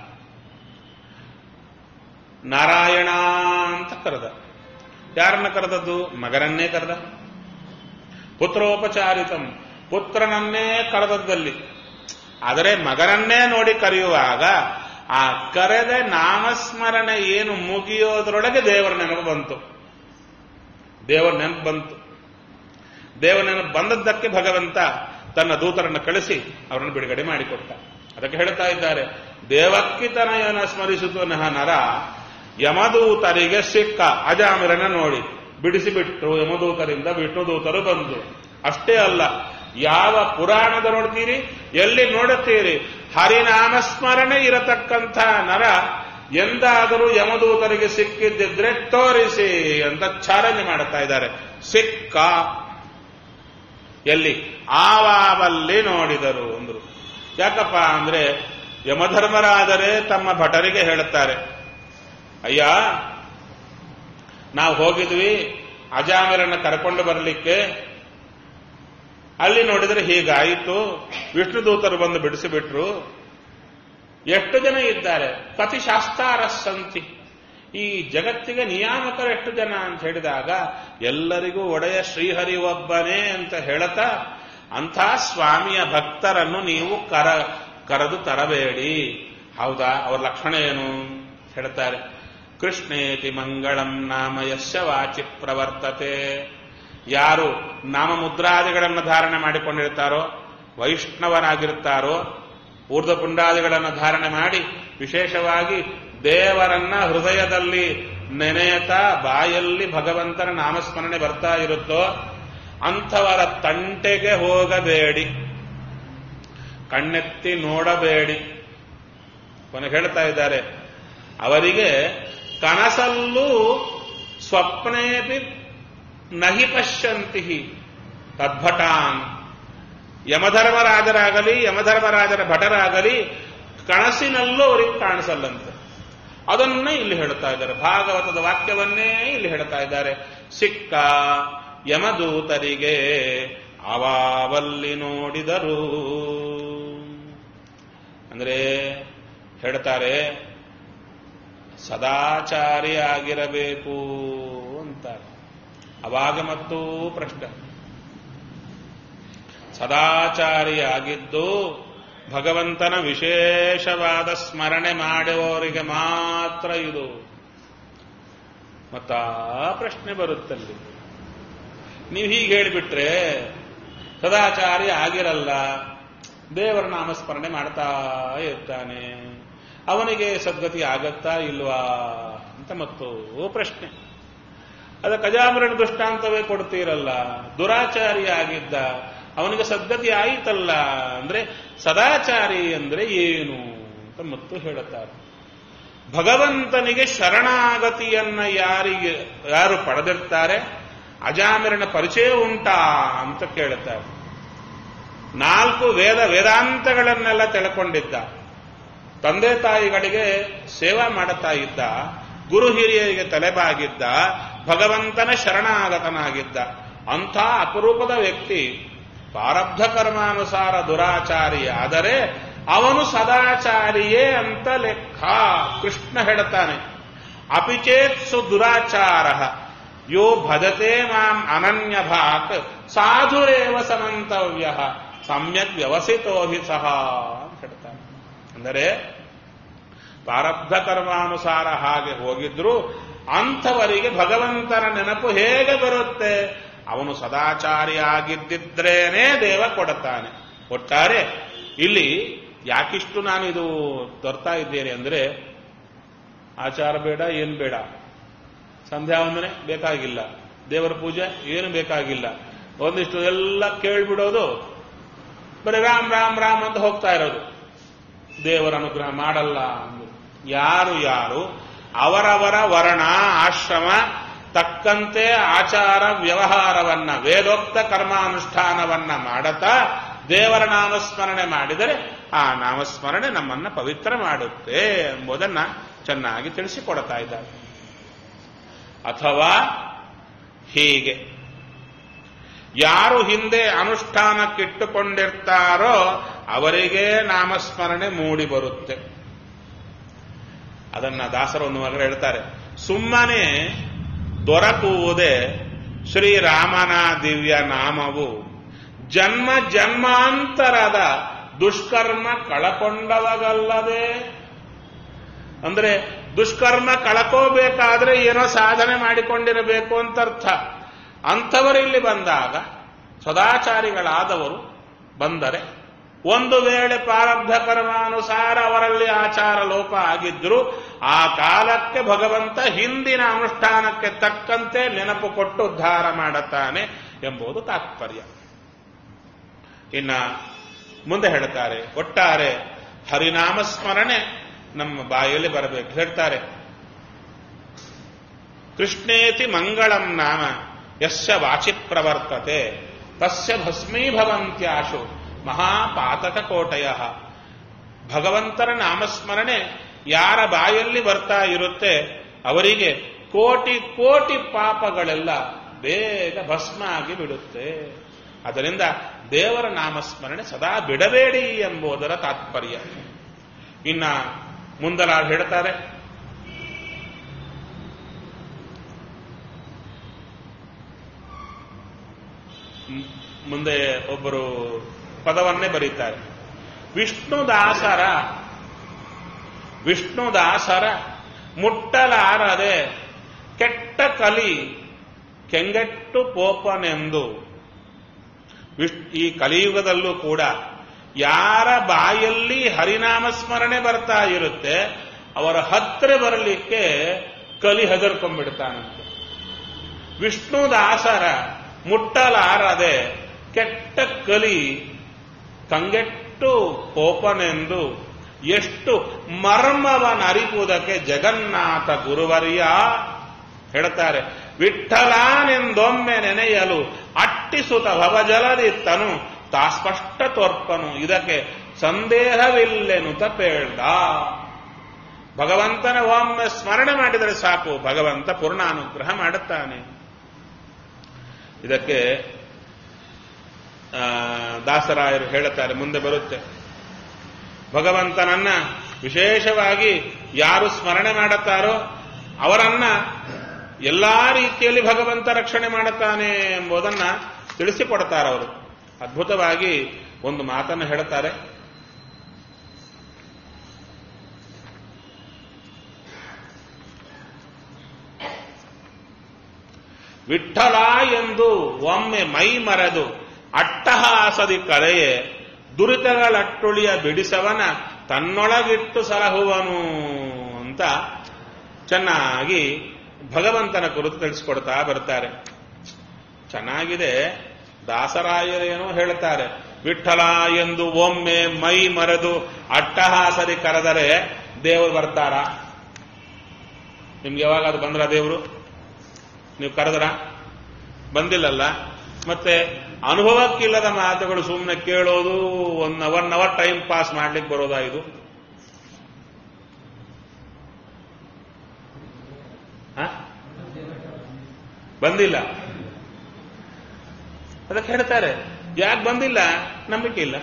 ನಾರಾಯಣ ಅಂತ ಕರೆದ. ಯಾರನ್ನ ಕರೆದದ್ದು? ಮಗನನ್ನೇ ಕರೆದ. ಪುತ್ರೋಪಚಾರಿತಂ, ಪುತ್ರನನ್ನೇ ಕರೆದದ್ದಲ್ಲಿ. ಆದರೆ ಮಗನನ್ನೇ ನೋಡಿ ಕರೆಯುವಾಗ ಆ ಕರೆದ ನಾಮಸ್ಮರಣೆ ಏನು ಮುಗಿಯೋದ್ರೊಳಗೆ ದೇವರ ನೆನಪು ಬಂತು. ದೇವರ ನೆನಪು ಬಂತು. ದೇವರ ನೆನಪು ಬಂದದ್ದಕ್ಕೆ ಭಗವಂತ ತನ್ನ ದೂತರನ್ನು ಕಳಿಸಿ ಅವರನ್ನು ಬಿಡುಗಡೆ ಮಾಡಿಕೊಟ್ಟ. ಅದಕ್ಕೆ ಹೇಳ್ತಾ ಇದ್ದಾರೆ, ದೇವಕ್ಕಿ ತನಯನ ಸ್ಮರಿಸುತ್ತ ನರ ಯಮದೂತರಿಗೆ ಸಿಕ್ಕ. ಅಜಾಮಿರನ ನೋಡಿ ಬಿಡಿಸಿಬಿಟ್ರು. ಯಮದೂತರಿಂದ ವಿಷ್ಣುದೂತರು ಬಂದು. ಅಷ್ಟೇ ಅಲ್ಲ, ಯಾವ ಪುರಾಣದ ನೋಡ್ತೀರಿ, ಎಲ್ಲಿ ನೋಡುತ್ತೀರಿ, ಹರಿನಾಮಸ್ಮರಣೆ ಇರತಕ್ಕಂಥ ನರ ಎಂದಾದರೂ ಯಮದೂತರಿಗೆ ಸಿಕ್ಕಿದ್ದಿದ್ರೆ ತೋರಿಸಿ ಅಂತ ಚಾಲನೆ ಮಾಡುತ್ತಾ ಇದ್ದಾರೆ. ಸಿಕ್ಕ ಎಲ್ಲಿ? ಆವಾವಲ್ಲಿ ನೋಡಿದರು ಅಂದ್ರು. ಯಾಕಪ್ಪ ಅಂದ್ರೆ ಯಮಧರ್ಮರಾದರೆ ತಮ್ಮ ಭಟರಿಗೆ ಹೇಳುತ್ತಾರೆ, ಅಯ್ಯ ನಾವು ಹೋಗಿದ್ವಿ ಅಜಾಮಿರನ್ನ ಕರ್ಕೊಂಡು ಬರಲಿಕ್ಕೆ, ಅಲ್ಲಿ ನೋಡಿದರೆ ಹೀಗಾಯಿತು, ವಿಷ್ಣುದೂತರು ಬಂದು ಬಿಡಿಸಿಬಿಟ್ರು. ಎಷ್ಟು ಜನ ಇದ್ದಾರೆ? ಕತಿ ಶಾಸ್ತಾರಸ್ಸಂತಿ, ಈ ಜಗತ್ತಿಗೆ ನಿಯಾಮಕರು ಎಷ್ಟು ಜನ ಅಂತ ಹೇಳಿದಾಗ ಎಲ್ಲರಿಗೂ ಒಡೆಯ ಶ್ರೀಹರಿ ಒಬ್ಬನೇ ಅಂತ ಹೇಳುತ್ತಾ, ಅಂಥ ಸ್ವಾಮಿಯ ಭಕ್ತರನ್ನು ನೀವು ಕರ ಕರೆದು ತರಬೇಡಿ. ಹೌದಾ, ಅವರ ಲಕ್ಷಣ ಏನು ಹೇಳ್ತಾರೆ? ಕೃಷ್ಣೇತಿ ಮಂಗಳಂ ನಾಮ ಯಸ್ಯ ವಾಚಿ ಪ್ರವರ್ತತೆ. ಯಾರು ನಾಮಮುದ್ರಾದಿಗಳನ್ನು ಧಾರಣೆ ಮಾಡಿಕೊಂಡಿರ್ತಾರೋ, ವೈಷ್ಣವರಾಗಿರ್ತಾರೋ, ಊರ್ಧ್ವಪುಂಡಾದಿಗಳನ್ನು ಧಾರಣೆ ಮಾಡಿ ವಿಶೇಷವಾಗಿ ದೇವರನ್ನ ಹೃದಯದಲ್ಲಿ ನೆನೆಯತಾ ಬಾಯಲ್ಲಿ ಭಗವಂತನ ನಾಮಸ್ಮರಣೆ ಬರ್ತಾ ಇರುತ್ತೋ ಅಂಥವರ ತಂಟೆಗೆ ಹೋಗಬೇಡಿ, ಕಣ್ಣೆತ್ತಿ ನೋಡಬೇಡಿ. ಕೊನೆಗೆ ಹೇಳ್ತಾ ಇದ್ದಾರೆ, ಅವರಿಗೆ ಕನಸಲ್ಲೂ ಸ್ವಪ್ನೇಪಿ ನಹಿ ಪಶ್ಯಂತಿ ತದ್ಭಟಾನ್. ಯಮಧರ್ಮರಾಜರಾಗಲಿ ಯಮಧರ್ಮರಾಜರ ಭಟರಾಗಲಿ ಕನಸಿನಲ್ಲೂ ಅವರಿಗೆ ಕಾಣಿಸಲ್ಲಂತೆ. ಅದನ್ನೇ ಇಲ್ಲಿ ಹೇಳ್ತಾ ಇದ್ದಾರೆ, ಭಾಗವತದ ವಾಕ್ಯವನ್ನೇ ಇಲ್ಲಿ ಹೇಳ್ತಾ ಇದ್ದಾರೆ. ಸಿಕ್ಕ ಯಮದೂತರಿಗೆ ಅವಾವಲ್ಲಿ ನೋಡಿದರು ಅಂದ್ರೆ ಹೇಳ್ತಾರೆ, ಸದಾಚಾರಿಯಾಗಿರಬೇಕು ಅಂತಾರೆ. ಅವಾಗ ಮತ್ತೂ ಪ್ರಶ್ನೆ, ಸದಾಚಾರಿಯಾಗಿದ್ದು ಭಗವಂತನ ವಿಶೇಷವಾದ ಸ್ಮರಣೆ ಮಾಡುವವರಿಗೆ ಮಾತ್ರ ಇದು. ಮತ್ತ ಪ್ರಶ್ನೆ ಬರುತ್ತಲ್ಲಿ, ನೀವು ಹೀಗೆ ಹೇಳಿಬಿಟ್ರೆ ಸದಾಚಾರಿ ಆಗಿರಲ್ಲ, ದೇವರ ನಾಮಸ್ಮರಣೆ ಮಾಡ್ತಾ ಇರ್ತಾನೆ, ಅವನಿಗೆ ಸದ್ಗತಿ ಆಗತ್ತಾ ಇಲ್ವಾ ಅಂತ ಮತ್ತು ಪ್ರಶ್ನೆ. ಅದಕ್ಕೆ ಅಜಾಮಿರನ ದೃಷ್ಟಾಂತವೇ ಕೊಡ್ತೀರಲ್ಲ, ದುರಾಚಾರಿ ಆಗಿದ್ದ ಅವನಿಗೆ ಸದ್ಗತಿ ಆಯಿತಲ್ಲ ಅಂದ್ರೆ ಸದಾಚಾರಿ ಅಂದ್ರೆ ಏನು ಅಂತ ಮತ್ತು ಹೇಳುತ್ತಾರೆ. ಭಗವಂತನಿಗೆ ಶರಣಾಗತಿಯನ್ನ ಯಾರಿಗೆ ಯಾರು ಪಡೆದಿರ್ತಾರೆ, ಅಜಾಮಿರನ ಪರಿಚಯ ಉಂಟಾ ಅಂತ ಕೇಳುತ್ತಾರೆ. ನಾಲ್ಕು ವೇದ ವೇದಾಂತಗಳನ್ನೆಲ್ಲ ತಿಳ್ಕೊಂಡಿದ್ದ, ತಂದೆ ತಾಯಿಗಳಿಗೆ ಸೇವಾ ಮಾಡುತ್ತಾ ಇದ್ದ, ಗುರು ಹಿರಿಯರಿಗೆ ತಲೆಬಾಗಿದ್ದ, ಭಗವಂತನ ಶರಣಾಗತನಾಗಿದ್ದ. ಅಂಥ ಅಪರೂಪದ ವ್ಯಕ್ತಿ ಪ್ರಾರಬ್ಧ ಕರ್ಮಾನುಸಾರ ದುರಾಚಾರಿ ಆದರೆ ಅವನು ಸದಾಚಾರಿಯೇ ಅಂತ ಲೆಕ್ಕ. ಕೃಷ್ಣ ಹೇಳುತ್ತಾನೆ, ಅಪಿಚೇತ್ಸು ದುರಾಚಾರ ಯೋ ಭಜತೆ ಮಾಂ ಅನನ್ಯ ಭಾಕ್ ಸಾಧುರೇವ ಸಮಂತವ್ಯ ಸಮ್ಯಕ್ ವ್ಯವಸಿತೋ ಹಿ ಸಹ ಅಂತ ಹೇಳ್ತಾನೆ. ಅಂದರೆ ಪ್ರಾರಬ್ಧ ಕರ್ಮಾನುಸಾರ ಹಾಗೆ ಹೋಗಿದ್ರು ಅಂಥವರಿಗೆ ಭಗವಂತನ ನೆನಪು ಹೇಗೆ ಬರುತ್ತೆ? ಅವನು ಸದಾಚಾರಿಯಾಗಿದ್ದಿದ್ರೇನೇ ದೇವ ಕೊಡುತ್ತಾನೆ. ಒಟ್ಟಾರೆ ಇಲ್ಲಿ ಯಾಕಿಷ್ಟು ನಾನು ಇದು ತರ್ತಾ ಇದ್ದೇನೆ ಅಂದ್ರೆ, ಆಚಾರ ಬೇಡ, ಏನು ಬೇಡ, ಸಂಧ್ಯಾ ವಂದನೆ ಬೇಕಾಗಿಲ್ಲ, ದೇವರ ಪೂಜೆ ಏನು ಬೇಕಾಗಿಲ್ಲ, ಒಂದಿಷ್ಟು ಎಲ್ಲ ಕೇಳ್ಬಿಡೋದು, ಬರೀ ರಾಮ್ ರಾಮ್ ರಾಮ್ ಅಂತ ಹೋಗ್ತಾ ಇರೋದು, ದೇವರ ಅನುಗ್ರಹ ಮಾಡಲ್ಲ ಅಂದ್ರು. ಯಾರು ಯಾರು ಅವರವರ ವರ್ಣ ಆಶ್ರಮ ತಕ್ಕಂತೆ ಆಚಾರ ವ್ಯವಹಾರವನ್ನ ವೇದೋಕ್ತ ಕರ್ಮಾನುಷ್ಠಾನವನ್ನ ಮಾಡತಾ ದೇವರ ನಾಮಸ್ಮರಣೆ ಮಾಡಿದರೆ ಆ ನಾಮಸ್ಮರಣೆ ನಮ್ಮನ್ನ ಪವಿತ್ರ ಮಾಡುತ್ತೆ ಎಂಬುದನ್ನ ಚೆನ್ನಾಗಿ ತಿಳಿಸಿಕೊಡ್ತಾ ಇದ್ದಾರೆ. ಅಥವಾ ಹೀಗೆ ಯಾರು ಹಿಂದೆ ಅನುಷ್ಠಾನಕ್ಕಿಟ್ಟುಕೊಂಡಿರ್ತಾರೋ ಅವರಿಗೆ ನಾಮಸ್ಮರಣೆ ಮೂಡಿ ಬರುತ್ತೆ. ಅದನ್ನ ದಾಸರು ಒಂದು ಮಗಳು ಹೇಳ್ತಾರೆ, ಸುಮ್ಮನೆ ದೊರಕುವುದೇ ಶ್ರೀರಾಮನ ದಿವ್ಯ ನಾಮವು ಜನ್ಮ ಜನ್ಮಾಂತರದ ದುಷ್ಕರ್ಮ ಕಳಕೊಂಡವಗಲ್ಲದೆ. ಅಂದ್ರೆ ದುಷ್ಕರ್ಮ ಕಳಕೋಬೇಕಾದ್ರೆ ಏನೋ ಸಾಧನೆ ಮಾಡಿಕೊಂಡಿರಬೇಕು ಅಂತ ಅರ್ಥ. ಅಂಥವರಿಲ್ಲಿ ಬಂದಾಗ ಸದಾಚಾರಿಗಳಾದವರು ಬಂದರೆ ಒಂದು ವೇಳೆ ಪ್ರಾರಬ್ಧ ಕರ್ಮಾನುಸಾರ ಅವರಲ್ಲಿ ಆಚಾರ ಲೋಪ ಆಗಿದ್ರು ಆ ಕಾಲಕ್ಕೆ ಭಗವಂತ ಹಿಂದಿನ ಅನುಷ್ಠಾನಕ್ಕೆ ತಕ್ಕಂತೆ ನೆನಪು ಕೊಟ್ಟು ಉದ್ಧಾರ ಮಾಡುತ್ತಾನೆ ಎಂಬುದು ತಾತ್ಪರ್ಯ. ಇನ್ನ ಮುಂದೆ ಹೇಳ್ತಾರೆ, ಒಟ್ಟಾರೆ ಹರಿನಾಮಸ್ಮರಣೆ ನಮ್ಮ ಬಾಯಲ್ಲಿ ಬರಬೇಕು. ಹೇಳ್ತಾರೆ, ಕೃಷ್ಣೇತಿ ಮಂಗಳಂ ನಾಮ ಯಸ್ಯ ವಾಚಿ ಪ್ರವರ್ತತೆ ತಸ್ಯ ಭಸ್ಮೀಭವಂತ್ಯಾಶು ಮಹಾಪಾತಕ ಕೋಟಯ. ಭಗವಂತನ ನಾಮಸ್ಮರಣೆ ಯಾರ ಬಾಯಲ್ಲಿ ಬರ್ತಾ ಇರುತ್ತೆ ಅವರಿಗೆ ಕೋಟಿ ಕೋಟಿ ಪಾಪಗಳೆಲ್ಲ ಬೇಗ ಭಸ್ಮ ಆಗಿ ಬಿಡುತ್ತೆ. ಅದರಿಂದ ದೇವರ ನಾಮಸ್ಮರಣೆ ಸದಾ ಬಿಡಬೇಡಿ ಎಂಬುದರ ತಾತ್ಪರ್ಯ. ಇನ್ನ ಮುಂದಲ ಹೇಳ್ತಾರೆ, ಮುಂದೆ ಒಬ್ಬರು ಪದವನ್ನೇ ಬರೀತಾರೆ. ವಿಷ್ಣುದಾಸರ ವಿಷ್ಣುದಾಸರ ಮುಟ್ಟಲಾರದೆ ಕೆಟ್ಟ ಕಲಿ ಕೆಂಗೆಟ್ಟು ಪೋಪನೆಂದು. ಈ ಕಲಿಯುಗದಲ್ಲೂ ಕೂಡ ಯಾರ ಬಾಯಲ್ಲಿ ಹರಿನಾಮ ಸ್ಮರಣೆ ಬರ್ತಾ ಇರುತ್ತೆ ಅವರ ಹತ್ತಿರ ಬರಲಿಕ್ಕೆ ಕಲಿ ಹೆದರ್ಕೊಂಡ್ಬಿಡ್ತಾನಂತೆ. ವಿಷ್ಣುದಾಸರ ಮುಟ್ಟಲಾರದೆ ಕೆಟ್ಟ ಕಲಿ ಕಂಗೆಟ್ಟು ಪೋಪನೆಂದು ಎಷ್ಟು ಮರ್ಮವನರಿಪುವುದಕ್ಕೆ ಜಗನ್ನಾಥ ಗುರುವರ್ಯ ಹೇಳ್ತಾರೆ. ವಿಠ್ಠಲಾನೆಂದೊಮ್ಮೆ ನೆನೆಯಲು ಅಟ್ಟಿಸುತ್ತ ಭವಜಲದಿತ್ತನು ತಾ ಸ್ಪಷ್ಟ ತೋರ್ಪನು ಇದಕ್ಕೆ ಸಂದೇಹವಿಲ್ಲೆನುತ ಪೇಳ್ದ. ಭಗವಂತನ ಒಮ್ಮೆ ಸ್ಮರಣೆ ಮಾಡಿದರೆ ಸಾಕು, ಭಗವಂತ ಪೂರ್ಣಾನುಗ್ರಹ ಮಾಡುತ್ತಾನೆ. ಇದಕ್ಕೆ ದಾಸರಾಯರು ಹೇಳುತ್ತಾರೆ, ಮುಂದೆ ಬರುತ್ತೆ, ಭಗವಂತನನ್ನ ವಿಶೇಷವಾಗಿ ಯಾರು ಸ್ಮರಣೆ ಮಾಡುತ್ತಾರೋ ಅವರನ್ನ ಎಲ್ಲಾ ರೀತಿಯಲ್ಲಿ ಭಗವಂತ ರಕ್ಷಣೆ ಮಾಡುತ್ತಾನೆ ಎಂಬುದನ್ನ ತಿಳಿಸಿಕೊಡ್ತಾರೆ. ಅವರು ಅದ್ಭುತವಾಗಿ ಒಂದು ಮಾತನ್ನು ಹೇಳುತ್ತಾರೆ. ವಿಠ್ಠಲ ಎಂದು ಒಮ್ಮೆ ಮೈ ಮರೆದು ಅಟ್ಟಹಾಸದಿ ಕರೆಯೇ ದುರಿತಗಳಟ್ಟುಳಿಯ ಬಿಡಿಸವನ ತನ್ನೊಳಗಿಟ್ಟು ಸಲಹುವನು ಅಂತ ಚೆನ್ನಾಗಿ ಭಗವಂತನ ಕುರಿತು ತಿಳಿಸಿಕೊಡ್ತಾ ಬರ್ತಾರೆ. ಚೆನ್ನಾಗಿದೆ. ದಾಸರಾಯರೇನೋ ಹೇಳ್ತಾರೆ, ವಿಠ್ಠಲ ಎಂದು ಒಮ್ಮೆ ಮೈ ಮರೆದು ಅಟ್ಟಹಾಸದಿ ಕರೆದರೆ ದೇವರು ಬರ್ತಾರ? ನಿಮ್ಗೆ ಯಾವಾಗ ಅದು ಬಂದ್ರ ದೇವರು? ನೀವು ಕರೆದ್ರ? ಬಂದಿಲ್ಲಲ್ಲ. ಮತ್ತೆ ಅನುಭವಕ್ಕಿಲ್ಲದ ಮಾತುಗಳು ಸುಮ್ಮನೆ ಕೇಳೋದು, one hour hour time pass ಮಾಡ್ಲಿಕ್ಕೆ ಬರೋದಾ ಇದು? ಬಂದಿಲ್ಲ. ಅದಕ್ಕೆ ಹೇಳ್ತಾರೆ, ಯಾಕೆ ಬಂದಿಲ್ಲ? ನಂಬಿಕೆ ಇಲ್ಲ.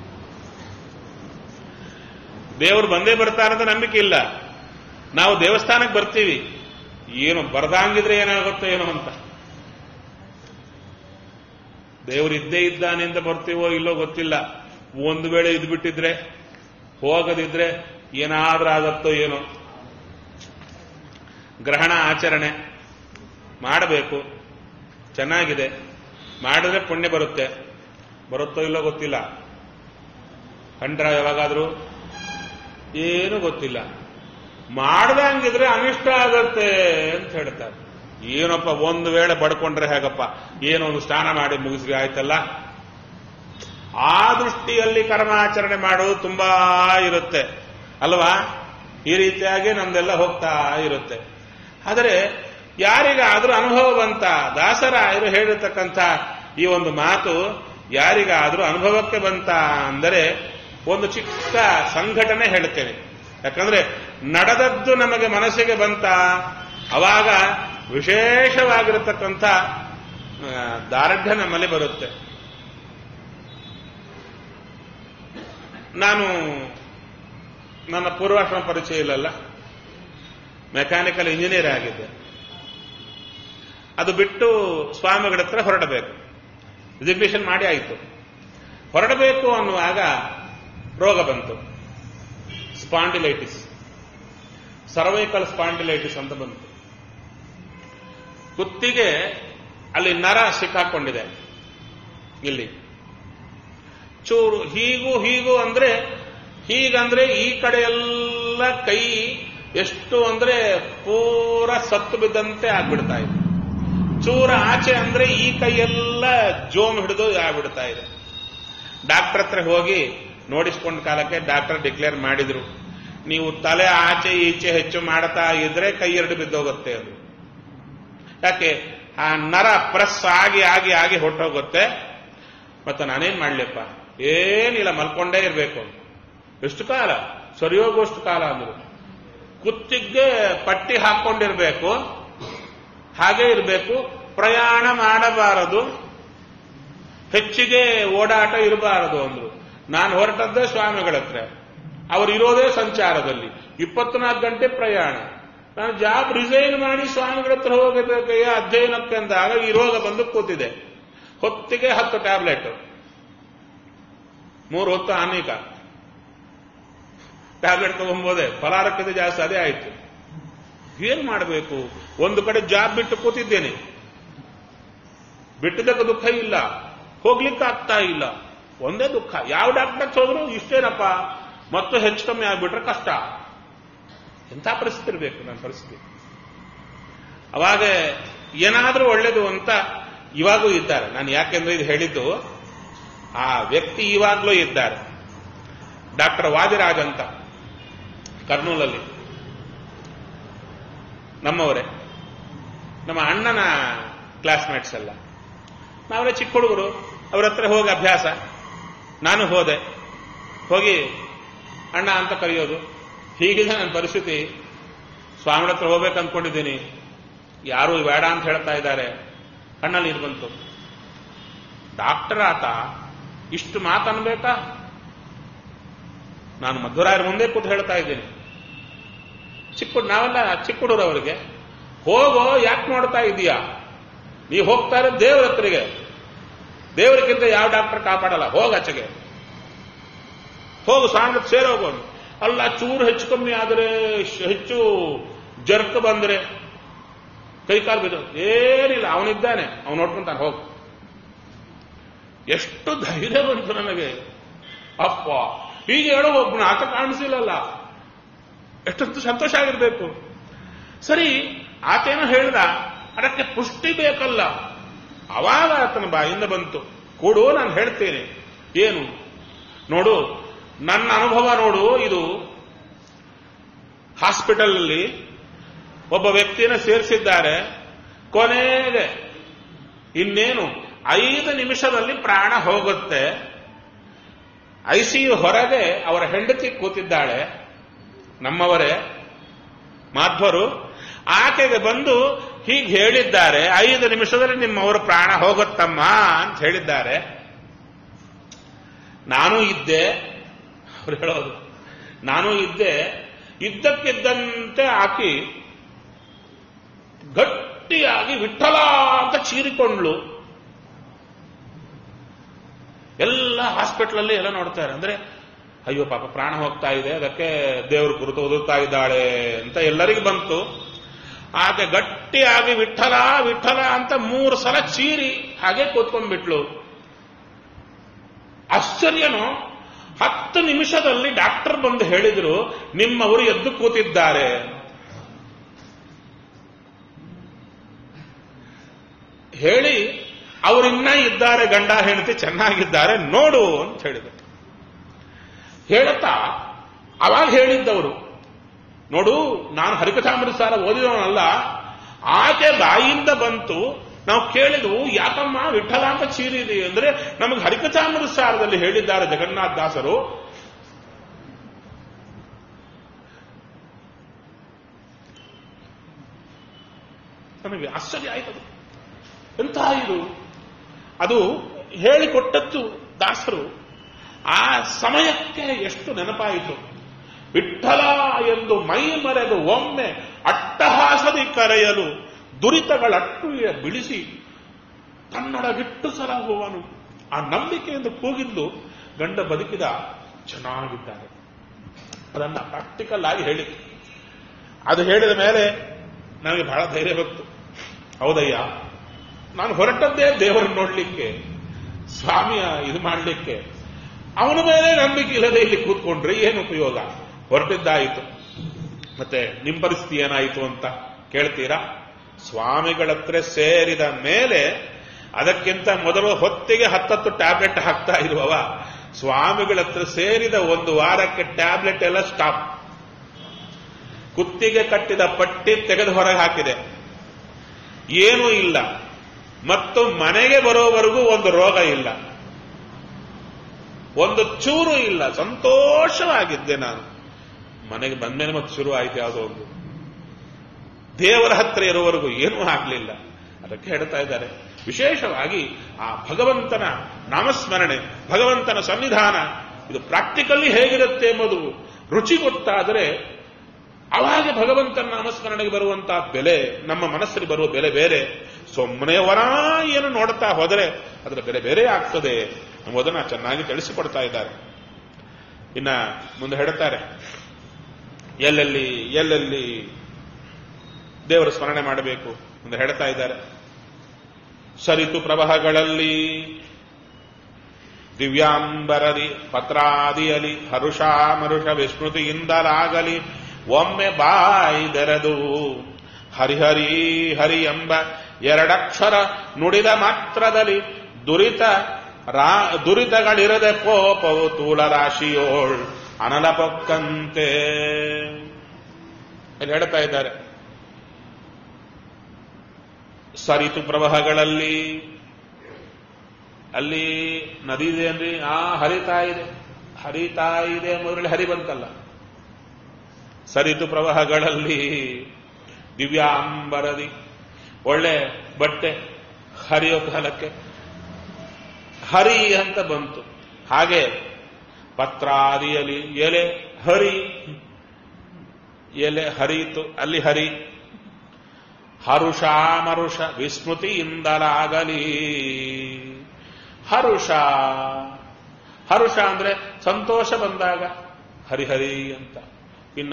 ದೇವರು ಬಂದೇ ಬರ್ತಾರಂತ ನಂಬಿಕೆ ಇಲ್ಲ. ನಾವು ದೇವಸ್ಥಾನಕ್ಕೆ ಬರ್ತೀವಿ, ಏನು ಬರ್ದಾಂಗಿದ್ರೆ ಏನಾಗುತ್ತೋ ಏನೋ ಅಂತ. ದೇವರು ಇದ್ದೇ ಇದ್ದಾನೆ ಅಂತ ಬರ್ತೀವೋ ಇಲ್ಲೋ ಗೊತ್ತಿಲ್ಲ. ಒಂದು ವೇಳೆ ಇದ್ಬಿಟ್ಟಿದ್ರೆ, ಹೋಗದಿದ್ರೆ ಏನಾದ್ರೂ ಆಗತ್ತೋ ಏನೋ. ಗ್ರಹಣ ಆಚರಣೆ ಮಾಡಬೇಕು, ಚೆನ್ನಾಗಿದೆ, ಮಾಡಿದ್ರೆ ಪುಣ್ಯ ಬರುತ್ತೆ. ಬರುತ್ತೋ ಇಲ್ಲೋ ಗೊತ್ತಿಲ್ಲ. ಕಂಡ್ರ ಯಾವಾಗಾದ್ರೂ? ಏನು ಗೊತ್ತಿಲ್ಲ. ಮಾಡ್ದಂಗಿದ್ರೆ ಅನಿಷ್ಟ ಆಗತ್ತೆ ಅಂತ ಹೇಳ್ತಾರೆ. ಏನಪ್ಪ, ಒಂದು ವೇಳೆ ಬಡ್ಕೊಂಡ್ರೆ ಹೇಗಪ್ಪ, ಏನೊಂದು ಸ್ನಾನ ಮಾಡಿ ಮುಗಿಸ್ರಿ ಆಯ್ತಲ್ಲ. ಆ ದೃಷ್ಟಿಯಲ್ಲಿ ಕರ್ಮಾಚರಣೆ ಮಾಡೋದು ತುಂಬಾ ಇರುತ್ತೆ ಅಲ್ವಾ? ಈ ರೀತಿಯಾಗಿ ನಮ್ದೆಲ್ಲ ಹೋಗ್ತಾ ಇರುತ್ತೆ. ಆದರೆ ಯಾರಿಗಾದ್ರೂ ಅನುಭವ ಬಂತ, ದಾಸರಾಯರು ಹೇಳಿರ್ತಕ್ಕಂಥ ಈ ಒಂದು ಮಾತು ಯಾರಿಗಾದ್ರೂ ಅನುಭವಕ್ಕೆ ಬಂತ ಅಂದರೆ ಒಂದು ಚಿಕ್ಕ ಸಂಘಟನೆ ಹೇಳ್ತೇನೆ. ಯಾಕಂದ್ರೆ ನಡೆದದ್ದು ನಮಗೆ ಮನಸ್ಸಿಗೆ ಬಂತ, ಅವಾಗ ವಿಶೇಷವಾಗಿರತಕ್ಕಂಥ ದಾರ್ಢ್ಯ ನಮ್ಮಲ್ಲಿ ಬರುತ್ತೆ. ನಾನು ನನ್ನ ಪೂರ್ವಾಶ್ರಮ ಪರಿಚಯ ಇಲ್ಲಲ್ಲ, ಮೆಕ್ಯಾನಿಕಲ್ ಇಂಜಿನಿಯರ್ ಆಗಿದ್ದೆ. ಅದು ಬಿಟ್ಟು ಸ್ವಾಮಿಗಳ ಹತ್ರ ಹೊರಡಬೇಕು, ರಿಸಿಗ್ನೇಷನ್ ಮಾಡಿ ಆಯಿತು. ಹೊರಡಬೇಕು ಅನ್ನುವಾಗ ರೋಗ ಬಂತು, ಸ್ಪಾಂಡಿಲೈಟಿಸ್, ಸರ್ವೈಕಲ್ ಸ್ಪಾಂಡಿಲೈಟಿಸ್ ಅಂತ ಬಂತು. ಕುತ್ತಿಗೆ ಅಲ್ಲಿ ನರ ಸಿಕ್ಕಾಕೊಂಡಿದೆ, ಇಲ್ಲಿ ಚೂರು ಹೀಗೂ ಹೀಗೂ ಅಂದ್ರೆ ಹೀಗಂದ್ರೆ ಈ ಕಡೆ ಎಲ್ಲ ಕೈ ಎಷ್ಟು ಅಂದ್ರೆ ಪೂರ ಸತ್ತು ಬಿದ್ದಂತೆ ಆಗ್ಬಿಡ್ತಾ ಇದೆ. ಚೂರ ಆಚೆ ಅಂದ್ರೆ ಈ ಕೈಯೆಲ್ಲ ಜೋಮ್ ಹಿಡಿದು ಆಗ್ಬಿಡ್ತಾ ಇದೆ. ಡಾಕ್ಟರ್ ಹತ್ರ ಹೋಗಿ ನೋಡಿಸ್ಕೊಂಡ ಕಾಲಕ್ಕೆ ಡಾಕ್ಟರ್ ಡಿಕ್ಲೇರ್ ಮಾಡಿದ್ರು, ನೀವು ತಲೆ ಆಚೆ ಈಚೆ ಹೆಚ್ಚು ಮಾಡ್ತಾ ಇದ್ರೆ ಕೈ ಎರಡು ಬಿದ್ದೋಗುತ್ತೆ ಅದು. ಯಾಕೆ? ಆ ನರ ಪ್ರೆಸ್ ಆಗಿ ಆಗಿ ಆಗಿ ಹೊಟ್ಟೋಗುತ್ತೆ. ಮತ್ತೆ ನಾನೇನ್ ಮಾಡ್ಲಿಪ್ಪ, ಏನಿಲ್ಲ, ಮಲ್ಕೊಂಡೇ ಇರಬೇಕು. ಎಷ್ಟು ಕಾಲ? ಸರಿಯೋಗೋಷ್ಟು ಕಾಲ ಅಂದ್ರು. ಕುತ್ತಿಗೆ ಪಟ್ಟಿ ಹಾಕೊಂಡಿರ್ಬೇಕು, ಹಾಗೆ ಇರಬೇಕು, ಪ್ರಯಾಣ ಮಾಡಬಾರದು, ಹೆಚ್ಚಿಗೆ ಓಡಾಟ ಇರಬಾರದು ಅಂದ್ರು. ನಾನು ಹೊರಟದ್ದೇ ಸ್ವಾಮಿಗಳ ಹತ್ರ, ಅವರು ಇರೋದೇ ಸಂಚಾರದಲ್ಲಿ, ಇಪ್ಪತ್ನಾಲ್ಕು ಗಂಟೆ ಪ್ರಯಾಣ. ನಾನು ಜಾಬ್ ರಿಸೈನ್ ಮಾಡಿ ಸ್ವಾಮಿಗಳ ಹತ್ರ ಹೋಗಬೇಕಯ್ಯ ಅಧ್ಯಯನಕ್ಕೆ ಅಂದಾಗ ಈ ರೋಗ ಬಂದು ಕೂತಿದೆ. ಹೊತ್ತಿಗೆ ಹತ್ತು ಟ್ಯಾಬ್ಲೆಟ್, ಮೂರು ಹೊತ್ತು ಅನೇಕ ಟ್ಯಾಬ್ಲೆಟ್ ತಗೊಂಬೋದೆ, ಫಲಾರಕ್ಕಿಂತ ಜಾಸ್ತಿ ಅದೇ ಆಯ್ತು. ಏನ್ ಮಾಡಬೇಕು? ಒಂದು ಕಡೆ ಜಾಬ್ ಬಿಟ್ಟು ಕೂತಿದ್ದೇನೆ, ಬಿಟ್ಟಿದ್ದಕ್ಕೆ ದುಃಖ ಇಲ್ಲ, ಹೋಗ್ಲಿಕ್ಕೆ ಆಗ್ತಾ ಇಲ್ಲ, ಒಂದೇ ದುಃಖ. ಯಾವ ಡಾಕ್ಟರ್ ಹೋದ್ರು ಇಷ್ಟೇನಪ್ಪ, ಮತ್ತು ಹೆಚ್ಚು ಕಮ್ಮಿ ಆಗ್ಬಿಟ್ರೆ ಕಷ್ಟ. ಎಂಥ ಪರಿಸ್ಥಿತಿ ಇರಬೇಕು ನನ್ನ ಪರಿಸ್ಥಿತಿ. ಅವಾಗ ಏನಾದರೂ ಒಳ್ಳೇದು ಅಂತ ಇವಾಗೂ ಇದ್ದಾರೆ. ನಾನು ಯಾಕೆಂದ್ರೆ ಇದು ಹೇಳಿದ್ದು, ಆ ವ್ಯಕ್ತಿ ಇವಾಗಲೂ ಇದ್ದಾರೆ. ಡಾಕ್ಟರ್ ವಾದಿರಾಜ್ ಅಂತ ಕರ್ನೂಲಲ್ಲಿ, ನಮ್ಮವರೇ, ನಮ್ಮ ಅಣ್ಣನ ಕ್ಲಾಸ್ಮೇಟ್ಸ್ ಎಲ್ಲ. ನಾವೇ ಚಿಕ್ಕ ಹುಡುಗರು, ಅವ್ರ ಹತ್ರ ಹೋಗಿ ಅಭ್ಯಾಸ. ನಾನು ಹೋದೆ, ಹೋಗಿ ಅಣ್ಣ ಅಂತ ಕರೆಯೋದು. ಹೀಗಿದೆ ನನ್ನ ಪರಿಸ್ಥಿತಿ. ಸ್ವಾಮಿಗಳ ಹತ್ರ ಹೋಗ್ಬೇಕು ಅಂದ್ಕೊಂಡಿದ್ದೀನಿ, ಯಾರು ಬೇಡ ಅಂತ ಹೇಳ್ತಾ ಇದ್ದಾರೆ. ಕಣ್ಣಲ್ಲಿ ನೀರು ಬಂತು. ಡಾಕ್ಟರ್ ಆತ ಇಷ್ಟು ಮಾತನ್ಬೇಕಾ? ನಾನು ಮಧ್ವರಾಯರ ಮುಂದೆ ಕೂತು ಹೇಳ್ತಾ ಇದ್ದೀನಿ. ಚಿಕ್ಕ ನಾವೆಲ್ಲ ಚಿಕ್ಕ ಹುಡುಗರು ಅವರಿಗೆ, ಹೋಗೋ, ಯಾಕೆ ನೋಡ್ತಾ ಇದೀಯಾ? ನೀವು ಹೋಗ್ತಾ ಇರೋದು ದೇವ್ರ ಹತ್ರಿಗೆ, ದೇವರಿಗಿಂತ ಯಾವ ಡಾಕ್ಟರ್ ಕಾಪಾಡಲ್ಲ, ಹೋಗಾಚೆಗೆ ಹೋಗು, ಸಾಂಗ್ ಸೇರೋಗೋನು. ಅಲ್ಲ, ಚೂರು ಹೆಚ್ಚು ಕಮ್ಮಿ ಆದರೆ, ಹೆಚ್ಚು ಜರ್ಕ್ ಬಂದ್ರೆ, ಕೈಕಾಲು ಬಿದ್ದು, ಏನಿಲ್ಲ, ಅವನಿದ್ದಾನೆ, ಅವನು ನೋಡ್ಕೊಂತಾನೆ, ಹೋಗು. ಎಷ್ಟು ಧೈರ್ಯ ಬಂತು ನನಗೆ. ಅಪ್ಪ, ಹೀಗೆ ಹೇಳೋ ಒಬ್ಬನ ಆತ ಕಾಣಿಸಿಲ್ಲಲ್ಲ, ಎಷ್ಟೊಂದು ಸಂತೋಷ ಆಗಿರ್ಬೇಕು. ಸರಿ, ಆತೇನೋ ಹೇಳ್ದ, ಅದಕ್ಕೆ ಪುಷ್ಟಿ ಬೇಕಲ್ಲ. ಅವಾಗ ಆತನ ಬಾಯಿಂದ ಬಂತು, ಕೊಡು, ನಾನು ಹೇಳ್ತೇನೆ. ಏನು ನೋಡು, ನನ್ನ ಅನುಭವ ನೋಡು. ಇದು ಹಾಸ್ಪಿಟಲ್ ಅಲ್ಲಿ ಒಬ್ಬ ವ್ಯಕ್ತಿನ ಸೇರಿಸಿದ್ದಾರೆ. ಕೊನೆಗೆ ಇನ್ನೇನು ಐದು ನಿಮಿಷದಲ್ಲಿ ಪ್ರಾಣ ಹೋಗುತ್ತೆ. ಐಸಿಯು ಹೊರಗೆ ಅವರ ಹೆಂಡತಿ ಕೂತಿದ್ದಾಳೆ, ನಮ್ಮವರೇ ಮಾಧ್ವರು. ಆಕೆಗೆ ಬಂದು ಹೀಗೆ ಹೇಳಿದ್ದಾರೆ, ಐದು ನಿಮಿಷದಲ್ಲಿ ನಿಮ್ಮವರ ಪ್ರಾಣ ಹೋಗುತ್ತಮ್ಮ ಅಂತ ಹೇಳಿದ್ದಾರೆ. ನಾನು ಇದ್ದೆ, ಅವ್ರು ಹೇಳೋದು, ನಾನು ಇದ್ದೆ. ಇದ್ದಕ್ಕಿದ್ದಂತೆ ಆಕಿ ಗಟ್ಟಿಯಾಗಿ ವಿಠಲ ಅಂತ ಚೀರಿಕೊಂಡ್ಲು. ಎಲ್ಲ ಹಾಸ್ಪಿಟಲಲ್ಲಿ ಎಲ್ಲ ನೋಡ್ತಾರೆ. ಅಂದ್ರೆ ಅಯ್ಯೋ ಪಾಪ ಪ್ರಾಣ ಹೋಗ್ತಾ ಇದೆ, ಅದಕ್ಕೆ ದೇವ್ರ ಕುರಿತು ಓದುತ್ತಾ ಇದ್ದಾಳೆ ಅಂತ ಎಲ್ಲರಿಗೂ ಬಂತು. ಆಕೆ ಗಟ್ಟಿಯಾಗಿ ವಿಠಲ ವಿಠಲ ಅಂತ ಮೂರು ಸಲ ಚೀರಿ ಹಾಗೆ ಕೂತ್ಕೊಂಡ್ಬಿಟ್ಲು. ಆಶ್ಚರ್ಯನು, ಹತ್ತು ನಿಮಿಷದಲ್ಲಿ ಡಾಕ್ಟರ್ ಬಂದು ಹೇಳಿದ್ರು, ನಿಮ್ಮವರು ಎದ್ದು ಕೂತಿದ್ದಾರೆ. ಹೇಳಿ ಅವರಿನ್ನ ಇದ್ದಾರೆ, ಗಂಡ ಹೆಂಡತಿ ಚೆನ್ನಾಗಿದ್ದಾರೆ, ನೋಡು ಅಂತ ಹೇಳಿದರು. ಹೇಳುತ್ತಾ ಅವಾಗ ಹೇಳಿದ್ದವರು, ನೋಡು, ನಾನು ಹರಿಕಥಾಮೃತ ಸಾರ ಓದಿದವನಲ್ಲ, ಆಕೆ ಬಾಯಿಂದ ಬಂತು. ನಾವು ಕೇಳಿದ್ವು, ಯಾಕಮ್ಮ ವಿಠಲ ಅಂತ ಚೀರಿದಿ ಅಂದ್ರೆ, ನಮಗೆ ಹರಿಕಥಾಮೃತ ಸಾರದಲ್ಲಿ ಹೇಳಿದ್ದಾರೆ ಜಗನ್ನಾಥ ದಾಸರು. ನಮಗೆ ಆಶ್ಚರ್ಯ ಆಯ್ತದು. ಎಂಥ ಇದು, ಅದು ಹೇಳಿಕೊಟ್ಟದ್ದು ದಾಸರು. ಆ ಸಮಯಕ್ಕೆ ಎಷ್ಟು ನೆನಪಾಯಿತು. ವಿಠಲ ಎಂದು ಮೈ ಮರೆದು ಒಮ್ಮೆ ಅಟ್ಟಹಾಸದಿ ಕರೆಯಲು ದುರಿತಗಳಟ್ಟುಯ ಬಿಡಿಸಿ ತನ್ನೊಳಗಿಟ್ಟು ಸಲಹುವನು. ಆ ನಂಬಿಕೆಯಿಂದ ಕೂಗಿದ್ದು, ಗಂಡ ಬದುಕಿದ, ಚೆನ್ನಾಗಿದ್ದಾರೆ. ಅದನ್ನ ಪ್ರಾಕ್ಟಿಕಲ್ ಆಗಿ ಹೇಳಿ, ಅದು ಹೇಳಿದ ಮೇಲೆ ನನಗೆ ಬಹಳ ಧೈರ್ಯ ಬಂತು. ಹೌದಯ್ಯ, ನಾನು ಹೊರಟದ್ದೇ ದೇವರನ್ನು ನೋಡ್ಲಿಕ್ಕೆ, ಸ್ವಾಮಿಯ ಇದು ಮಾಡಲಿಕ್ಕೆ. ಅವನ ಮೇಲೆ ನಂಬಿಕೆ ಇಲ್ಲದೆ ಇಲ್ಲಿ ಕೂತ್ಕೊಂಡ್ರೆ ಏನು ಉಪಯೋಗ? ಹೊರಟಿದ್ದಾಯಿತು. ಮತ್ತೆ ನಿಮ್ಮ ಪರಿಸ್ಥಿತಿ ಏನಾಯಿತು ಅಂತ ಕೇಳ್ತೀರಾ? ಸ್ವಾಮಿಗಳ ಹತ್ರ ಸೇರಿದ ಮೇಲೆ, ಅದಕ್ಕಿಂತ ಮೊದಲು ಹೊತ್ತಿಗೆ ಹತ್ತತ್ತು ಟ್ಯಾಬ್ಲೆಟ್ ಹಾಕ್ತಾ ಇರುವವ, ಸ್ವಾಮಿಗಳ ಹತ್ರ ಸೇರಿದ ಒಂದು ವಾರಕ್ಕೆ ಟ್ಯಾಬ್ಲೆಟ್ ಎಲ್ಲ ಸ್ಟಾಪ್. ಕುತ್ತಿಗೆ ಕಟ್ಟಿದ ಪಟ್ಟಿ ತೆಗೆದು ಹೊರಗೆ ಹಾಕಿದೆ, ಏನೂ ಇಲ್ಲ. ಮತ್ತು ಮನೆಗೆ ಬರೋವರೆಗೂ ಒಂದು ರೋಗ ಇಲ್ಲ. ಒಂದು ಚೂರು ಇಲ್ಲ, ಸಂತೋಷವಾಗಿದ್ದೆ ನಾನು. ಮನೆಗೆ ಬಂದ್ಮೇಲೆ ಮತ್ತೆ ಶುರು ಆಯ್ತು ಯಾವುದೋ ಒಂದು. ದೇವರ ಹತ್ರ ಇರುವವರೆಗೂ ಏನೂ ಆಗಲಿಲ್ಲ. ಅದಕ್ಕೆ ಹೇಳ್ತಾ ಇದ್ದಾರೆ, ವಿಶೇಷವಾಗಿ ಆ ಭಗವಂತನ ನಾಮಸ್ಮರಣೆ, ಭಗವಂತನ ಸನ್ನಿಧಾನ, ಇದು ಪ್ರಾಕ್ಟಿಕಲಿ ಹೇಗಿರುತ್ತೆ ಎಂಬುದು ರುಚಿ ಗೊತ್ತಾದರೆ ಅವಾಗ ಭಗವಂತನ ನಾಮಸ್ಮರಣೆಗೆ ಬರುವಂತಹ ಬೆಲೆ, ನಮ್ಮ ಮನಸ್ಸಲ್ಲಿ ಬರುವ ಬೆಲೆ ಬೇರೆ. ಸುಮ್ಮನೆ ವರ ಏನು ನೋಡ್ತಾ ಹೋದರೆ ಅದರ ಬೆಲೆ ಬೇರೆ ಆಗ್ತದೆ ಎಂಬುದನ್ನು ಚೆನ್ನಾಗಿ ತಿಳಿಸಿಕೊಡ್ತಾ ಇದ್ದಾರೆ. ಇನ್ನ ಮುಂದೆ ಹೇಳ್ತಾರೆ, ಎಲ್ಲೆಲ್ಲಿ ಎಲ್ಲೆಲ್ಲಿ ದೇವರ ಸ್ಮರಣೆ ಮಾಡಬೇಕು ಎಂದು ಹೇಳ್ತಾ ಇದ್ದಾರೆ. ಸರಿತು ಪ್ರವಾಹಗಳಲ್ಲಿ, ದಿವ್ಯಾಂಬರದಿ, ಪತ್ರಾದಿಯಲಿ, ಹರುಷ ಮರುಷ ವಿಸ್ಮೃತಿಯಿಂದಲಾಗಲಿ ಒಮ್ಮೆ ಬಾಯ್ದೆರೆದು ಹರಿಹರಿ ಹರಿ ಎಂಬ ಎರಡಕ್ಷರ ನುಡಿದ ಮಾತ್ರದಲ್ಲಿ ದುರಿತ ರಾ ದುರಿತಗಳಿರದೆ ಕೋಪವು ತೂಲ ರಾಶಿಯೋಳ್ ಅನಲ ಪೊಕ್ಕಂತೆ. ಇಲ್ಲಿ ಹೇಳ್ತಾ ಇದ್ದಾರೆ, ಸರಿತು ಪ್ರವಾಹಗಳಲ್ಲಿ, ಅಲ್ಲಿ ನದಿ ಇದೆ ಅಂದ್ರೆ ಆ ಹರಿತಾ ಇದೆ, ಹರಿತಾ ಇದೆ ಎಂಬುದರಲ್ಲಿ ಹರಿ ಬಂತಲ್ಲ. ಸರಿತು ಪ್ರವಾಹಗಳಲ್ಲಿ, ದಿವ್ಯಾಂಬರದಿ, ಒಳ್ಳೆ ಬಟ್ಟೆ ಹರಿಯೋ ಕಾಲಕ್ಕೆ ಹರಿ ಅಂತ ಬಂತು. ಹಾಗೆ ಪತ್ರಾದಿಯಲ್ಲಿ ಎಲೆ ಹರಿ, ಎಲೆ ಹರಿಯಿತು, ಅಲ್ಲಿ ಹರಿ. ಹರುಷ ಮರುಷ ವಿಸ್ಮೃತಿಯಿಂದಲಾಗಲಿ, ಹರುಷ ಹರುಷ ಅಂದ್ರೆ ಸಂತೋಷ ಬಂದಾಗ ಹರಿಹರಿ ಅಂತ. ಇನ್ನ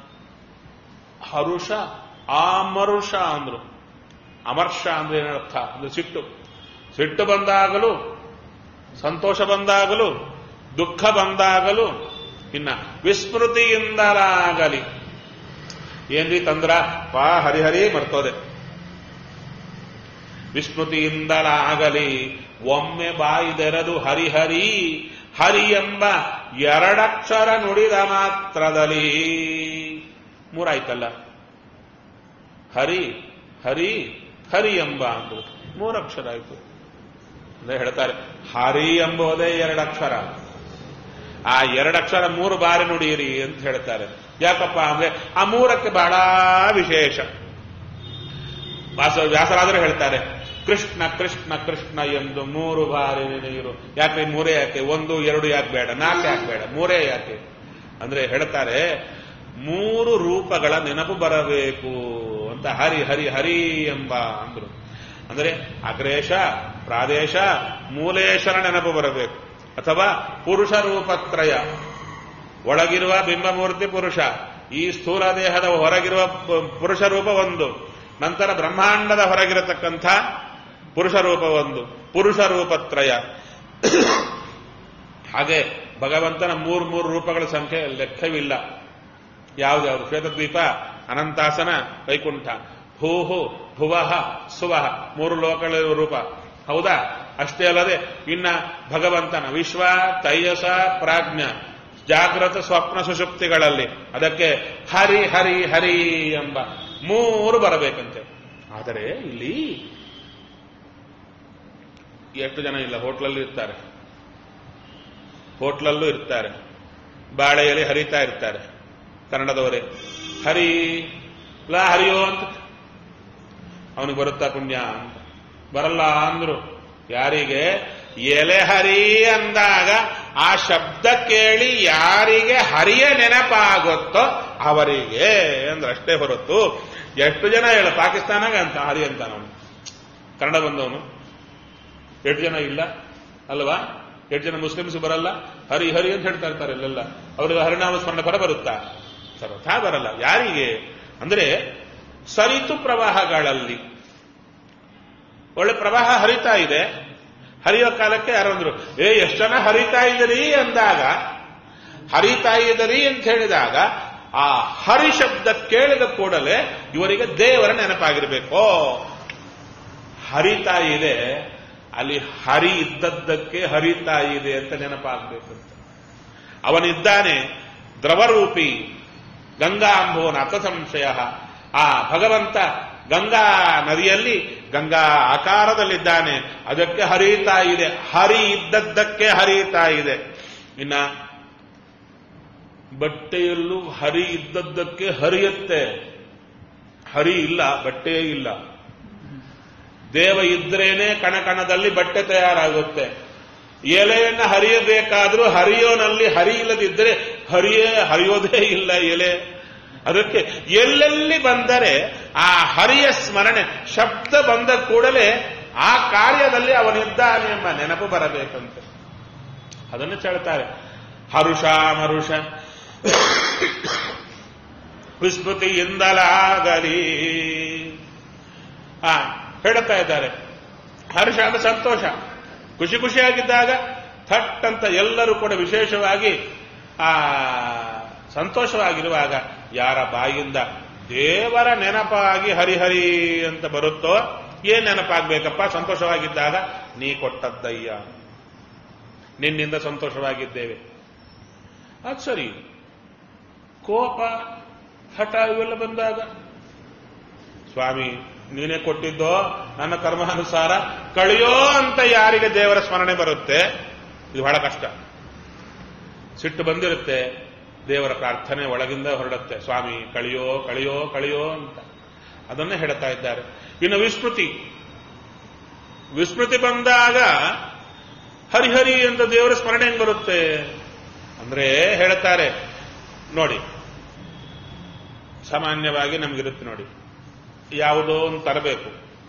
ಹರುಷ ಆಮರುಷ ಅಂದ್ರು. ಅಮರ್ಷ ಅಂದ್ರೆ ಏನರ್ಥ ಅಂದ್ರೆ ಸಿಟ್ಟು. ಸಿಟ್ಟು ಬಂದಾಗಲೂ, ಸಂತೋಷ ಬಂದಾಗಲೂ, ದುಃಖ ಬಂದಾಗಲೂ, ಇನ್ನ ವಿಸ್ಮೃತಿಯಿಂದಲಾಗಲಿ. ಏನ್ರಿ ತಂದ್ರ ವಾ ಹರಿಹರಿ ಮರ್ತೋದೆ. ವಿಸ್ಮೃತಿಯಿಂದಲಾಗಲಿ ಒಮ್ಮೆ ಬಾಯಿದೆರೆದು ಹರಿಹರಿ ಹರಿ ಎಂಬ ಎರಡಕ್ಷರ ನುಡಿದ ಮಾತ್ರದಲ್ಲಿ. ಮೂರಾಯ್ತಲ್ಲ, ಹರಿ ಹರಿ ಹರಿ ಎಂಬ ಅಂದ್ರು, ಮೂರಕ್ಷರ ಆಯ್ತು. ಅಂದ್ರೆ ಹೇಳ್ತಾರೆ, ಹರಿ ಎಂಬುದೇ ಎರಡಕ್ಷರ, ಆ ಎರಡಕ್ಷರ ಮೂರು ಬಾರಿ ನುಡಿಯಿರಿ ಅಂತ ಹೇಳ್ತಾರೆ. ಯಾಕಪ್ಪ ಅಂದ್ರೆ ಆ ಮೂರಕ್ಕೆ ಬಹಳ ವಿಶೇಷ. ವಾಸ ವ್ಯಾಸರಾದರೂ ಹೇಳ್ತಾರೆ, ಕೃಷ್ಣ ಕೃಷ್ಣ ಕೃಷ್ಣ ಎಂದು ಮೂರು ಬಾರಿ ನೆನೆಯಿರು. ಯಾಕೆ ಮೂರೇ ಯಾಕೆ? ಒಂದು ಎರಡು ಯಾಕೆ ಬೇಡ? ನಾಲ್ಕು ಯಾಕೆ ಬೇಡ? ಮೂರೇ ಯಾಕೆ ಅಂದ್ರೆ ಹೇಳ್ತಾರೆ, ಮೂರು ರೂಪಗಳ ನೆನಪು ಬರಬೇಕು ಅಂತ. ಹರಿ ಹರಿ ಹರಿ ಎಂಬ ಅಂದ್ರು ಅಂದ್ರೆ ಅಗ್ರೇಶ, ಪ್ರಾದೇಶ, ಮೂಲೇಶನ ನೆನಪು ಬರಬೇಕು. ಅಥವಾ ಪುರುಷ ರೂಪತ್ರಯ, ಒಳಗಿರುವ ಬಿಂಬಮೂರ್ತಿ ಪುರುಷ, ಈ ಸ್ಥೂಲ ದೇಹದ ಹೊರಗಿರುವ ಪುರುಷ ರೂಪ ಒಂದು, ನಂತರ ಬ್ರಹ್ಮಾಂಡದ ಹೊರಗಿರತಕ್ಕಂಥ ಪುರುಷ ರೂಪ ಒಂದು, ಪುರುಷ ರೂಪತ್ರಯ. ಹಾಗೆ ಭಗವಂತನ ಮೂರು ಮೂರು ರೂಪಗಳ ಸಂಖ್ಯೆ ಲೆಕ್ಕವಿಲ್ಲ. ಯಾವ್ದ್ಯಾವ್ದು? ಶ್ವೇತದ್ವೀಪ, ಅನಂತಾಸನ, ವೈಕುಂಠ, ಭೂಹು ಭುವಃ ಸುವಃ, ಮೂರು ಲೋಕಗಳ ರೂಪ. ಹೌದಾ? ಅಷ್ಟೇ ಅಲ್ಲದೆ ಇನ್ನ ಭಗವಂತನ ವಿಶ್ವ, ತೈಜಸ, ಪ್ರಾಜ್ಞ, ಜಾಗೃತ, ಸ್ವಪ್ನ, ಸುಷುಪ್ತಿಗಳಲ್ಲಿ ಅದಕ್ಕೆ ಹರಿ ಹರಿ ಹರಿ ಎಂಬ ಮೂರು ಬರಬೇಕಂತೆ. ಆದರೆ ಇಲ್ಲಿ ಎಷ್ಟು ಜನ ಇಲ್ಲ, ಹೋಟ್ಲಲ್ಲೂ ಇರ್ತಾರೆ, ಹೋಟ್ಲಲ್ಲೂ ಇರ್ತಾರೆ, ಬಾಳೆಯಲ್ಲಿ ಹರಿತಾ ಇರ್ತಾರೆ ಕನ್ನಡದವರೇ. ಹರಿ ಲಾ ಹರಿಯೋ ಅಂತ ಅವನಿಗೆ ಬರುತ್ತಾ ಪುಣ್ಯ ಅಂತ? ಬರಲ್ಲ ಅಂದ್ರು. ಯಾರಿಗೆ? ಎಲೆ ಹರಿ ಅಂದಾಗ ಆ ಶಬ್ದ ಕೇಳಿ ಯಾರಿಗೆ ಹರಿಯ ನೆನಪಾಗುತ್ತೋ ಅವರಿಗೆ ಅಂದ್ರಷ್ಟೇ ಹೊರತು ಎಷ್ಟು ಜನ ಹೇಳ ಪಾಕಿಸ್ತಾನಾಗ ಅಂತ ಹರಿ ಅಂತ ಅವನು ಕನ್ನಡ ಬಂದವನು ಎಷ್ಟು ಜನ ಇಲ್ಲ ಅಲ್ವಾ? ಎಷ್ಟು ಜನ ಮುಸ್ಲಿಮ್ಸ್ ಬರಲ್ಲ, ಹರಿ ಹರಿ ಅಂತ ಹೇಳ್ತಾ ಇರ್ತಾರೆ ಇಲ್ಲೆಲ್ಲ. ಅವ್ರಿಗೆ ಹರಿನಾಮ ಸ್ಮರಣೆ ಬರ ಬರುತ್ತಾ? ಸರ್ವಥಾ ಬರಲ್ಲ. ಯಾರಿಗೆ ಅಂದ್ರೆ ಸರಿತು ಪ್ರವಾಹಗಳಲ್ಲಿ ಒಳ್ಳೆ ಪ್ರವಾಹ ಹರಿತಾ ಇದೆ, ಹರಿಯೋ ಕಾಲಕ್ಕೆ ಯಾರಂದ್ರು ಏ ಎಷ್ಟು ಜನ ಹರಿತಾ ಇದ್ದೀರಿ ಅಂದಾಗ, ಹರಿತಾ ಇದ್ದೀರಿ ಅಂತ ಹೇಳಿದಾಗ ಆ ಹರಿ ಶಬ್ದ ಕೇಳಿದ ಕೂಡಲೇ ಇವರಿಗೆ ದೇವರ ನೆನಪಾಗಿರ್ಬೇಕು. ಹರಿತಾ ಇದೆ, ಅಲ್ಲಿ ಹರಿ ಇದ್ದದ್ದಕ್ಕೆ ಹರಿತಾ ಇದೆ ಅಂತ ನೆನಪಾಗಬೇಕಂತ. ಅವನಿದ್ದಾನೆ ದ್ರವರೂಪಿ ಗಂಗಾಂಬೋನಾಥ ಸಂಶಯ. ಆ ಭಗವಂತ ಗಂಗಾ ನದಿಯಲ್ಲಿ ಗಂಗಾ ಆಕಾರದಲ್ಲಿದ್ದಾನೆ, ಅದಕ್ಕೆ ಹರಿಯುತ್ತಾ ಇದೆ. ಹರಿ ಇದ್ದದ್ದಕ್ಕೆ ಹರಿಯುತ್ತಾ ಇದೆ. ಇನ್ನ ಬಟ್ಟೆಯಲ್ಲೂ ಹರಿ ಇದ್ದದ್ದಕ್ಕೆ ಹರಿಯುತ್ತೆ, ಹರಿ ಇಲ್ಲ, ಬಟ್ಟೆಯೇ ಇಲ್ಲ. ದೇವ ಇದ್ರೇನೆ ಕಣಕಣದಲ್ಲಿ ಬಟ್ಟೆ ತಯಾರಾಗುತ್ತೆ. ಎಲೆಯನ್ನು ಹರಿಯಬೇಕಾದ್ರೂ ಹರಿಯೋನಲ್ಲಿ ಹರಿ ಇಲ್ಲದಿದ್ದರೆ ಹರಿಯೇ ಹರಿಯೋದೇ ಇಲ್ಲ ಎಲೆ. ಅದಕ್ಕೆ ಎಲ್ಲೆಲ್ಲಿ ಬಂದರೆ ಆ ಹರಿಯ ಸ್ಮರಣೆ, ಶಬ್ದ ಬಂದ ಕೂಡಲೇ ಆ ಕಾರ್ಯದಲ್ಲಿ ಅವನಿದ್ದಾನೆ ಎಂಬ ನೆನಪು ಬರಬೇಕಂತೆ. ಅದನ್ನು ಹೇಳ್ತಾರೆ ಹರುಷ ಮರುಷ ವಿಸ್ಮೃತಿಯಿಂದಲಾಗಲಿ. ಆ ಹೇಳ್ತಾ ಇದ್ದಾರೆ ಹರ್ಷ ಅಂದ್ರೆ ಸಂತೋಷ, ಖುಷಿ ಖುಷಿಯಾಗಿದ್ದಾಗ ಥಟ್ ಅಂತ ಎಲ್ಲರೂ ಕೂಡ ವಿಶೇಷವಾಗಿ ಆ ಸಂತೋಷವಾಗಿರುವಾಗ ಯಾರ ಬಾಯಿಂದ ದೇವರ ನೆನಪಾಗಿ ಹರಿಹರಿ ಅಂತ ಬರುತ್ತೋ, ಏನ್ ನೆನಪಾಗ್ಬೇಕಪ್ಪ ಸಂತೋಷವಾಗಿದ್ದಾಗ? ನೀ ಕೊಟ್ಟದ್ದಯ್ಯ, ನಿನ್ನಿಂದ ಸಂತೋಷವಾಗಿದ್ದೇವೆ. ಅದು ಸರಿ. ಕೋಪ ಹಠ ಇವೆಲ್ಲ ಬಂದಾಗ ಸ್ವಾಮಿ ನೀನೇ ಕೊಟ್ಟಿದ್ದೋ, ನನ್ನ ಕರ್ಮಾನುಸಾರ ಕಳೆಯೋ ಅಂತ ಯಾರಿಗೆ ದೇವರ ಸ್ಮರಣೆ ಬರುತ್ತೆ, ಇದು ಬಹಳ ಕಷ್ಟ. ಸಿಟ್ಟು ಬಂದಿರುತ್ತೆ, ದೇವರ ಪ್ರಾರ್ಥನೆ ಒಳಗಿಂದ ಹೊರಡುತ್ತೆ, ಸ್ವಾಮಿ ಕಳೆಯೋ ಕಳೆಯೋ ಕಳೆಯೋ ಅಂತ. ಅದನ್ನೇ ಹೇಳ್ತಾ ಇದ್ದಾರೆ. ಇನ್ನು ವಿಸ್ಮೃತಿ, ವಿಸ್ಮೃತಿ ಬಂದಾಗ ಹರಿಹರಿ ಅಂತ ದೇವರ ಸ್ಮರಣೆ ಹೆಂಗ್ ಬರುತ್ತೆ ಅಂದ್ರೆ ಹೇಳ್ತಾರೆ ನೋಡಿ, ಸಾಮಾನ್ಯವಾಗಿ ನಮಗಿರುತ್ತೆ ನೋಡಿ, ಯಾವುದೋ ಒಂದು ತರಬೇಕು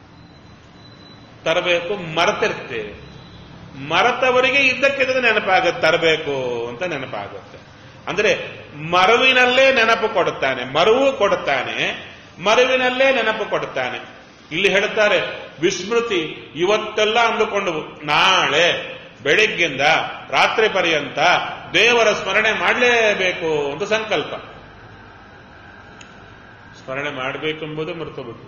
ತರಬೇಕು ಮರೆತಿರುತ್ತೆ, ಮರೆತವರಿಗೆ ಇದ್ದಕ್ಕಿದ್ದ ನೆನಪಾಗುತ್ತೆ, ತರಬೇಕು ಅಂತ ನೆನಪಾಗುತ್ತೆ. ಅಂದ್ರೆ ಮರುವಿನಲ್ಲೇ ನೆನಪು ಕೊಡುತ್ತಾನೆ, ಮರುವು ಕೊಡುತ್ತಾನೆ, ಮರುವಿನಲ್ಲೇ ನೆನಪು ಕೊಡುತ್ತಾನೆ. ಇಲ್ಲಿ ಹೇಳ್ತಾರೆ ವಿಸ್ಮೃತಿ, ಇವತ್ತೆಲ್ಲ ಅಂದುಕೊಂಡು ನಾಳೆ ಬೆಳಿಗ್ಗಿಂದ ರಾತ್ರಿ ಪರ್ಯಂತ ದೇವರ ಸ್ಮರಣೆ ಮಾಡಲೇಬೇಕು ಅಂತ ಸಂಕಲ್ಪ. ಸ್ಮರಣೆ ಮಾಡಬೇಕೆಂಬುದೇ ಮರ್ತೋಗ್ಬಿಟ್ವಿ,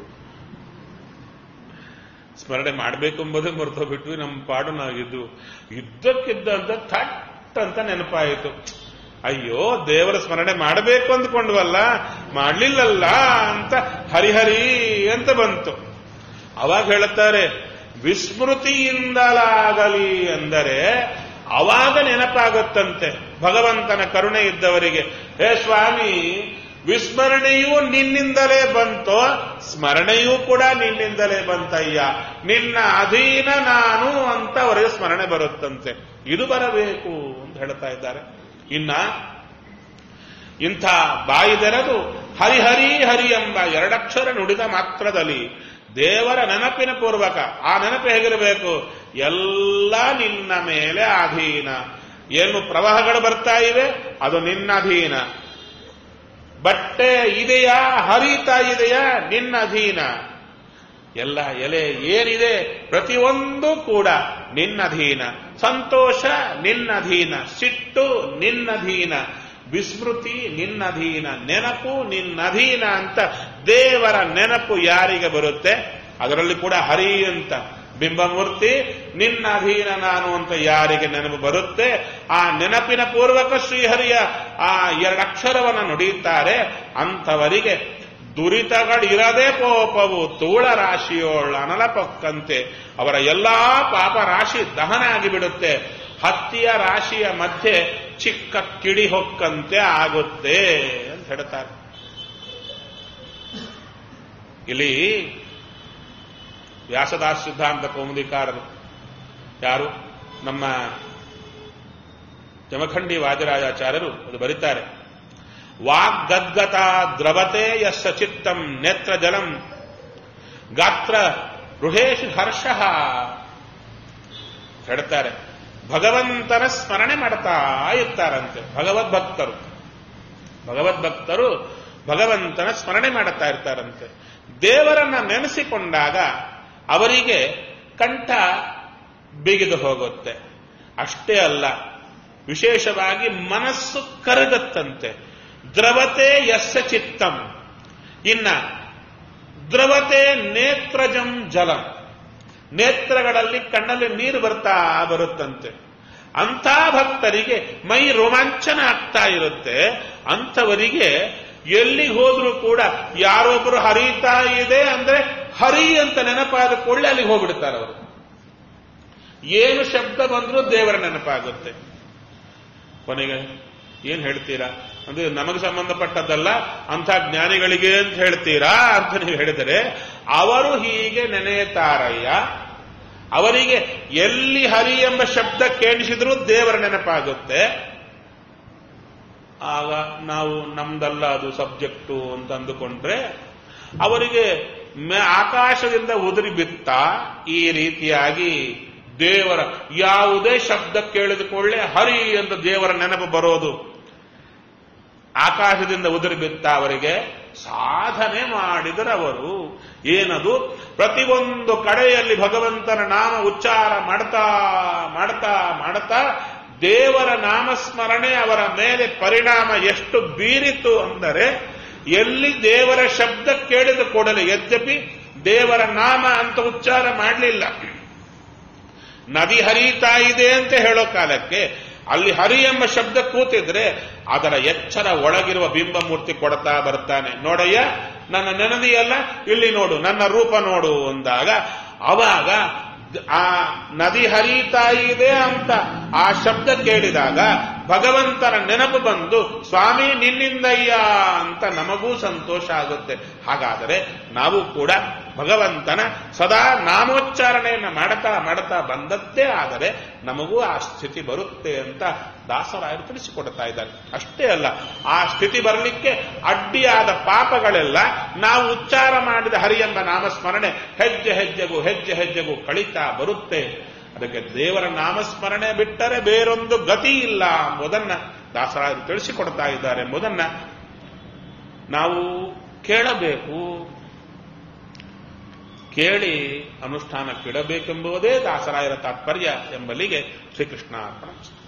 ಸ್ಮರಣೆ ಮಾಡಬೇಕೆಂಬುದೇ ಮರ್ತೋಗ್ಬಿಟ್ವಿ. ನಮ್ಮ ಪಾಡು ನಾವಿದ್ದು ಇದ್ದಕ್ಕಿದ್ದಂತ ಥಟ್ ಅಂತ ನೆನಪಾಯಿತು, ಅಯ್ಯೋ ದೇವರ ಸ್ಮರಣೆ ಮಾಡಬೇಕು ಅಂದ್ಕೊಂಡ್ವಲ್ಲ, ಮಾಡಲಿಲ್ಲಲ್ಲ ಅಂತ ಹರಿಹರಿ ಅಂತ ಬಂತು. ಅವಾಗ ಹೇಳುತ್ತಾರೆ ವಿಸ್ಮೃತಿಯಿಂದಲಾಗಲಿ ಅಂದರೆ ಅವಾಗ ನೆನಪಾಗುತ್ತಂತೆ ಭಗವಂತನ ಕರುಣೆ ಇದ್ದವರಿಗೆ. ಹೇ ಸ್ವಾಮಿ, ವಿಸ್ಮರಣೆಯೂ ನಿನ್ನಿಂದಲೇ ಬಂತೋ, ಸ್ಮರಣೆಯೂ ಕೂಡ ನಿನ್ನಿಂದಲೇ ಬಂತಯ್ಯ, ನಿನ್ನ ಅಧೀನ ನಾನು ಅಂತ ಅವರಿಗೆ ಸ್ಮರಣೆ ಬರುತ್ತಂತೆ. ಇದು ಬರಬೇಕು ಅಂತ ಹೇಳ್ತಾ ಇದ್ದಾರೆ. ಇನ್ನ ಇಂಥ ಬಾಯಿದೆರೆದು ಹರಿಹರಿ ಹರಿ ಎಂಬ ಎರಡಕ್ಷರ ನುಡಿದ ಮಾತ್ರದಲ್ಲಿ ದೇವರ ನೆನಪಿನ ಪೂರ್ವಕ, ಆ ನೆನಪು ಹೇಗಿರಬೇಕು? ಎಲ್ಲ ನಿನ್ನ ಮೇಲೆ ಅಧೀನ. ಏನು ಪ್ರವಾಹಗಳು ಬರ್ತಾ ಇವೆ ಅದು ನಿನ್ನ ಅಧೀನ. ಬಟ್ಟೆ ಇದೆಯಾ, ಹರಿತಾ ಇದೆಯಾ, ನಿನ್ನ ಅಧೀನ. ಎಲ್ಲ ಎಲೆ ಏನಿದೆ ಪ್ರತಿಯೊಂದು ಕೂಡ ನಿನ್ನಧೀನ. ಸಂತೋಷ ನಿನ್ನಧೀನ, ಸಿಟ್ಟು ನಿನ್ನಧೀನ, ವಿಸ್ಮೃತಿ ನಿನ್ನಧೀನ, ನೆನಪು ನಿನ್ನಧೀನ ಅಂತ ದೇವರ ನೆನಪು ಯಾರಿಗೆ ಬರುತ್ತೆ ಅದರಲ್ಲಿ ಕೂಡ ಹರಿ ಅಂತ ಬಿಂಬಮೂರ್ತಿ ನಿನ್ನ ಅಧೀನ ನಾನು ಅಂತ ಯಾರಿಗೆ ನೆನಪು ಬರುತ್ತೆ, ಆ ನೆನಪಿನ ಪೂರ್ವಕ ಶ್ರೀಹರಿಯ ಆ ಎರಡಕ್ಷರವನ್ನು ನುಡಿಯುತ್ತಾರೆ. ಅಂಥವರಿಗೆ ದುರಿತಗಳಿರದೆ ಕೋಪವು ತೂಳ ರಾಶಿಯೋಳ ಅನಲಪಕ್ಕಂತೆ ಅವರ ಎಲ್ಲಾ ಪಾಪ ರಾಶಿ ದಹನ ಆಗಿಬಿಡುತ್ತೆ. ಹತ್ತಿಯ ರಾಶಿಯ ಮಧ್ಯೆ ಚಿಕ್ಕ ಕಿಡಿ ಹೊಕ್ಕಂತೆ ಆಗುತ್ತೆ ಅಂತ ಹೇಳ್ತಾರೆ. ಇಲ್ಲಿ ವ್ಯಾಸದಾಸ ಸಿದ್ಧಾಂತ ಕೌಮುದಿಕಾರರು ಯಾರು, ನಮ್ಮ ಜಮಖಂಡಿ ವಾದಿರಾಜಾಚಾರ್ಯರು ಅದು ಬರೀತಾರೆ. ವಾಗ್ಗದ್ಗತ ದ್ರವತೆ ಯಸ್ಸ ಚಿತ್ತಂ ನೇತ್ರ ಜಲಂ ಗಾತ್ರ ರುಹೇಶು ಹರ್ಷ ಹೇಳ್ತಾರೆ. ಭಗವಂತನ ಸ್ಮರಣೆ ಮಾಡ್ತಾ ಇರ್ತಾರಂತೆ ಭಗವದ್ಭಕ್ತರು. ಭಗವದ್ಭಕ್ತರು ಭಗವಂತನ ಸ್ಮರಣೆ ಮಾಡುತ್ತಾ ಇರ್ತಾರಂತೆ. ದೇವರನ್ನ ನೆನೆಸಿಕೊಂಡಾಗ ಅವರಿಗೆ ಕಂಠ ಬಿಗಿದು ಹೋಗುತ್ತೆ. ಅಷ್ಟೇ ಅಲ್ಲ, ವಿಶೇಷವಾಗಿ ಮನಸ್ಸು ಕರಗತ್ತಂತೆ. ದ್ರವತೆ ಯಸ್ಸ ಚಿತ್ತಂ, ಇನ್ನ ದ್ರವತೆ ನೇತ್ರಜಂ ಜಲಂ, ನೇತ್ರಗಳಲ್ಲಿ ಕಣ್ಣಲ್ಲಿ ನೀರು ಬರ್ತಾ ಬರುತ್ತಂತೆ. ಅಂಥ ಭಕ್ತರಿಗೆ ಮೈ ರೋಮಾಂಚನ ಆಗ್ತಾ ಇರುತ್ತೆ. ಅಂಥವರಿಗೆ ಎಲ್ಲಿ ಹೋದ್ರೂ ಕೂಡ ಯಾರೊಬ್ಬರು ಹರಿತಾ ಇದೆ ಅಂದ್ರೆ ಹರಿ ಅಂತ ನೆನಪಾದ ಕೊಳ್ಳೆ ಅಲ್ಲಿಗೆ ಹೋಗ್ಬಿಡ್ತಾರೆ ಅವರು. ಏನು ಶಬ್ದ ಬಂದ್ರೂ ದೇವರ ನೆನಪಾಗುತ್ತೆ. ಕೊನೆಗೆ ಏನ್ ಹೇಳ್ತೀರಾ ಅಂದ್ರೆ ನಮಗೆ ಸಂಬಂಧಪಟ್ಟದ್ದಲ್ಲ, ಅಂಥ ಜ್ಞಾನಿಗಳಿಗೆ ಅಂತ ಹೇಳ್ತೀರಾ ಅಂತ ನೀವು ಹೇಳಿದರೆ, ಅವರು ಹೀಗೆ ನೆನೆಯುತ್ತಾರಯ್ಯ, ಅವರಿಗೆ ಎಲ್ಲಿ ಹರಿ ಎಂಬ ಶಬ್ದ ಕೇಳಿಸಿದ್ರೂ ದೇವರ ನೆನಪಾಗುತ್ತೆ. ಆಗ ನಾವು ನಮ್ದಲ್ಲ ಅದು ಸಬ್ಜೆಕ್ಟು ಅಂತ ಅಂದುಕೊಂಡ್ರೆ ಅವರಿಗೆ ಆಕಾಶದಿಂದ ಉದುರಿ ಬಿತ್ತ ಈ ರೀತಿಯಾಗಿ ದೇವರ ಯಾವುದೇ ಶಬ್ದ ಕೇಳಿದುಕೊಳ್ಳೆ ಹರಿ ಅಂತ ದೇವರ ನೆನಪು ಬರೋದು. ಆಕಾಶದಿಂದ ಉದುರಿ ಬಿತ್ತ ಅವರಿಗೆ ಸಾಧನೆ ಮಾಡಿದರವರು. ಏನದು? ಪ್ರತಿಯೊಂದು ಕಡೆಯಲ್ಲಿ ಭಗವಂತನ ನಾಮ ಉಚ್ಚಾರ ಮಾಡ್ತಾ ಮಾಡ್ತಾ ಮಾಡ್ತಾ ದೇವರ ನಾಮಸ್ಮರಣೆ ಅವರ ಮೇಲೆ ಪರಿಣಾಮ ಎಷ್ಟು ಬೀರಿತು ಅಂದರೆ, ಎಲ್ಲಿ ದೇವರ ಶಬ್ದ ಕೇಳಿದ ಕೂಡಲೇ, ಯದ್ಯಪಿ ದೇವರ ನಾಮ ಅಂತ ಉಚ್ಚಾರ ಮಾಡಲಿಲ್ಲ, ನದಿ ಹರಿತಾ ಇದೆ ಅಂತ ಹೇಳೋ ಕಾಲಕ್ಕೆ ಅಲ್ಲಿ ಹರಿ ಎಂಬ ಶಬ್ದ ಕೂತಿದ್ರೆ ಅದರ ಎಚ್ಚರ ಒಳಗಿರುವ ಬಿಂಬಮೂರ್ತಿ ಕೊಡ್ತಾ ಬರ್ತಾನೆ. ನೋಡಯ್ಯ ನನ್ನ ನೆನದಿಯಲ್ಲ, ಇಲ್ಲಿ ನೋಡು, ನನ್ನ ರೂಪ ನೋಡು ಅಂದಾಗ ಅವಾಗ ಆ ನದಿ ಹರಿತಾ ಇದೆ ಅಂತ ಆ ಶಬ್ದ ಕೇಳಿದಾಗ ಭಗವಂತನ ನೆನಪು ಬಂದು ಸ್ವಾಮಿ ನಿನ್ನಿಂದಯ್ಯ ಅಂತ ನಮಗೂ ಸಂತೋಷ ಆಗುತ್ತೆ. ಹಾಗಾದರೆ ನಾವು ಕೂಡ ಭಗವಂತನ ಸದಾ ನಾಮೋಚ್ಚಾರಣೆಯನ್ನು ಮಾಡ್ತಾ ಮಾಡ್ತಾ ಬಂದದ್ದೇ ಆದರೆ ನಮಗೂ ಆ ಸ್ಥಿತಿ ಬರುತ್ತೆ ಅಂತ ದಾಸರಾಯರು ತಿಳಿಸಿಕೊಡ್ತಾ ಇದ್ದಾರೆ. ಅಷ್ಟೇ ಅಲ್ಲ, ಆ ಸ್ಥಿತಿ ಬರಲಿಕ್ಕೆ ಅಡ್ಡಿಯಾದ ಪಾಪಗಳೆಲ್ಲ ನಾವು ಉಚ್ಚಾರ ಮಾಡಿದ ಹರಿ ಎಂಬ ನಾಮಸ್ಮರಣೆ ಹೆಜ್ಜೆ ಹೆಜ್ಜೆಗೂ ಹೆಜ್ಜೆ ಹೆಜ್ಜೆಗೂ ಕಳೀತಾ ಬರುತ್ತೆ. ಅದಕ್ಕೆ ದೇವರ ನಾಮಸ್ಮರಣೆ ಬಿಟ್ಟರೆ ಬೇರೊಂದು ಗತಿ ಇಲ್ಲ ಎಂಬುದನ್ನ ದಾಸರಾಯರು ತಿಳಿಸಿಕೊಡ್ತಾ ಇದ್ದಾರೆ ಎಂಬುದನ್ನ ನಾವು ಕೇಳಬೇಕು. ಕೇಳಿ ಅನುಷ್ಠಾನಕ್ಕಿಡಬೇಕೆಂಬುದೇ ದಾಸರಾಯರ ತಾತ್ಪರ್ಯ ಎಂಬಲ್ಲಿಗೆ ಶ್ರೀಕೃಷ್ಣ ಅರ್ಪಣ.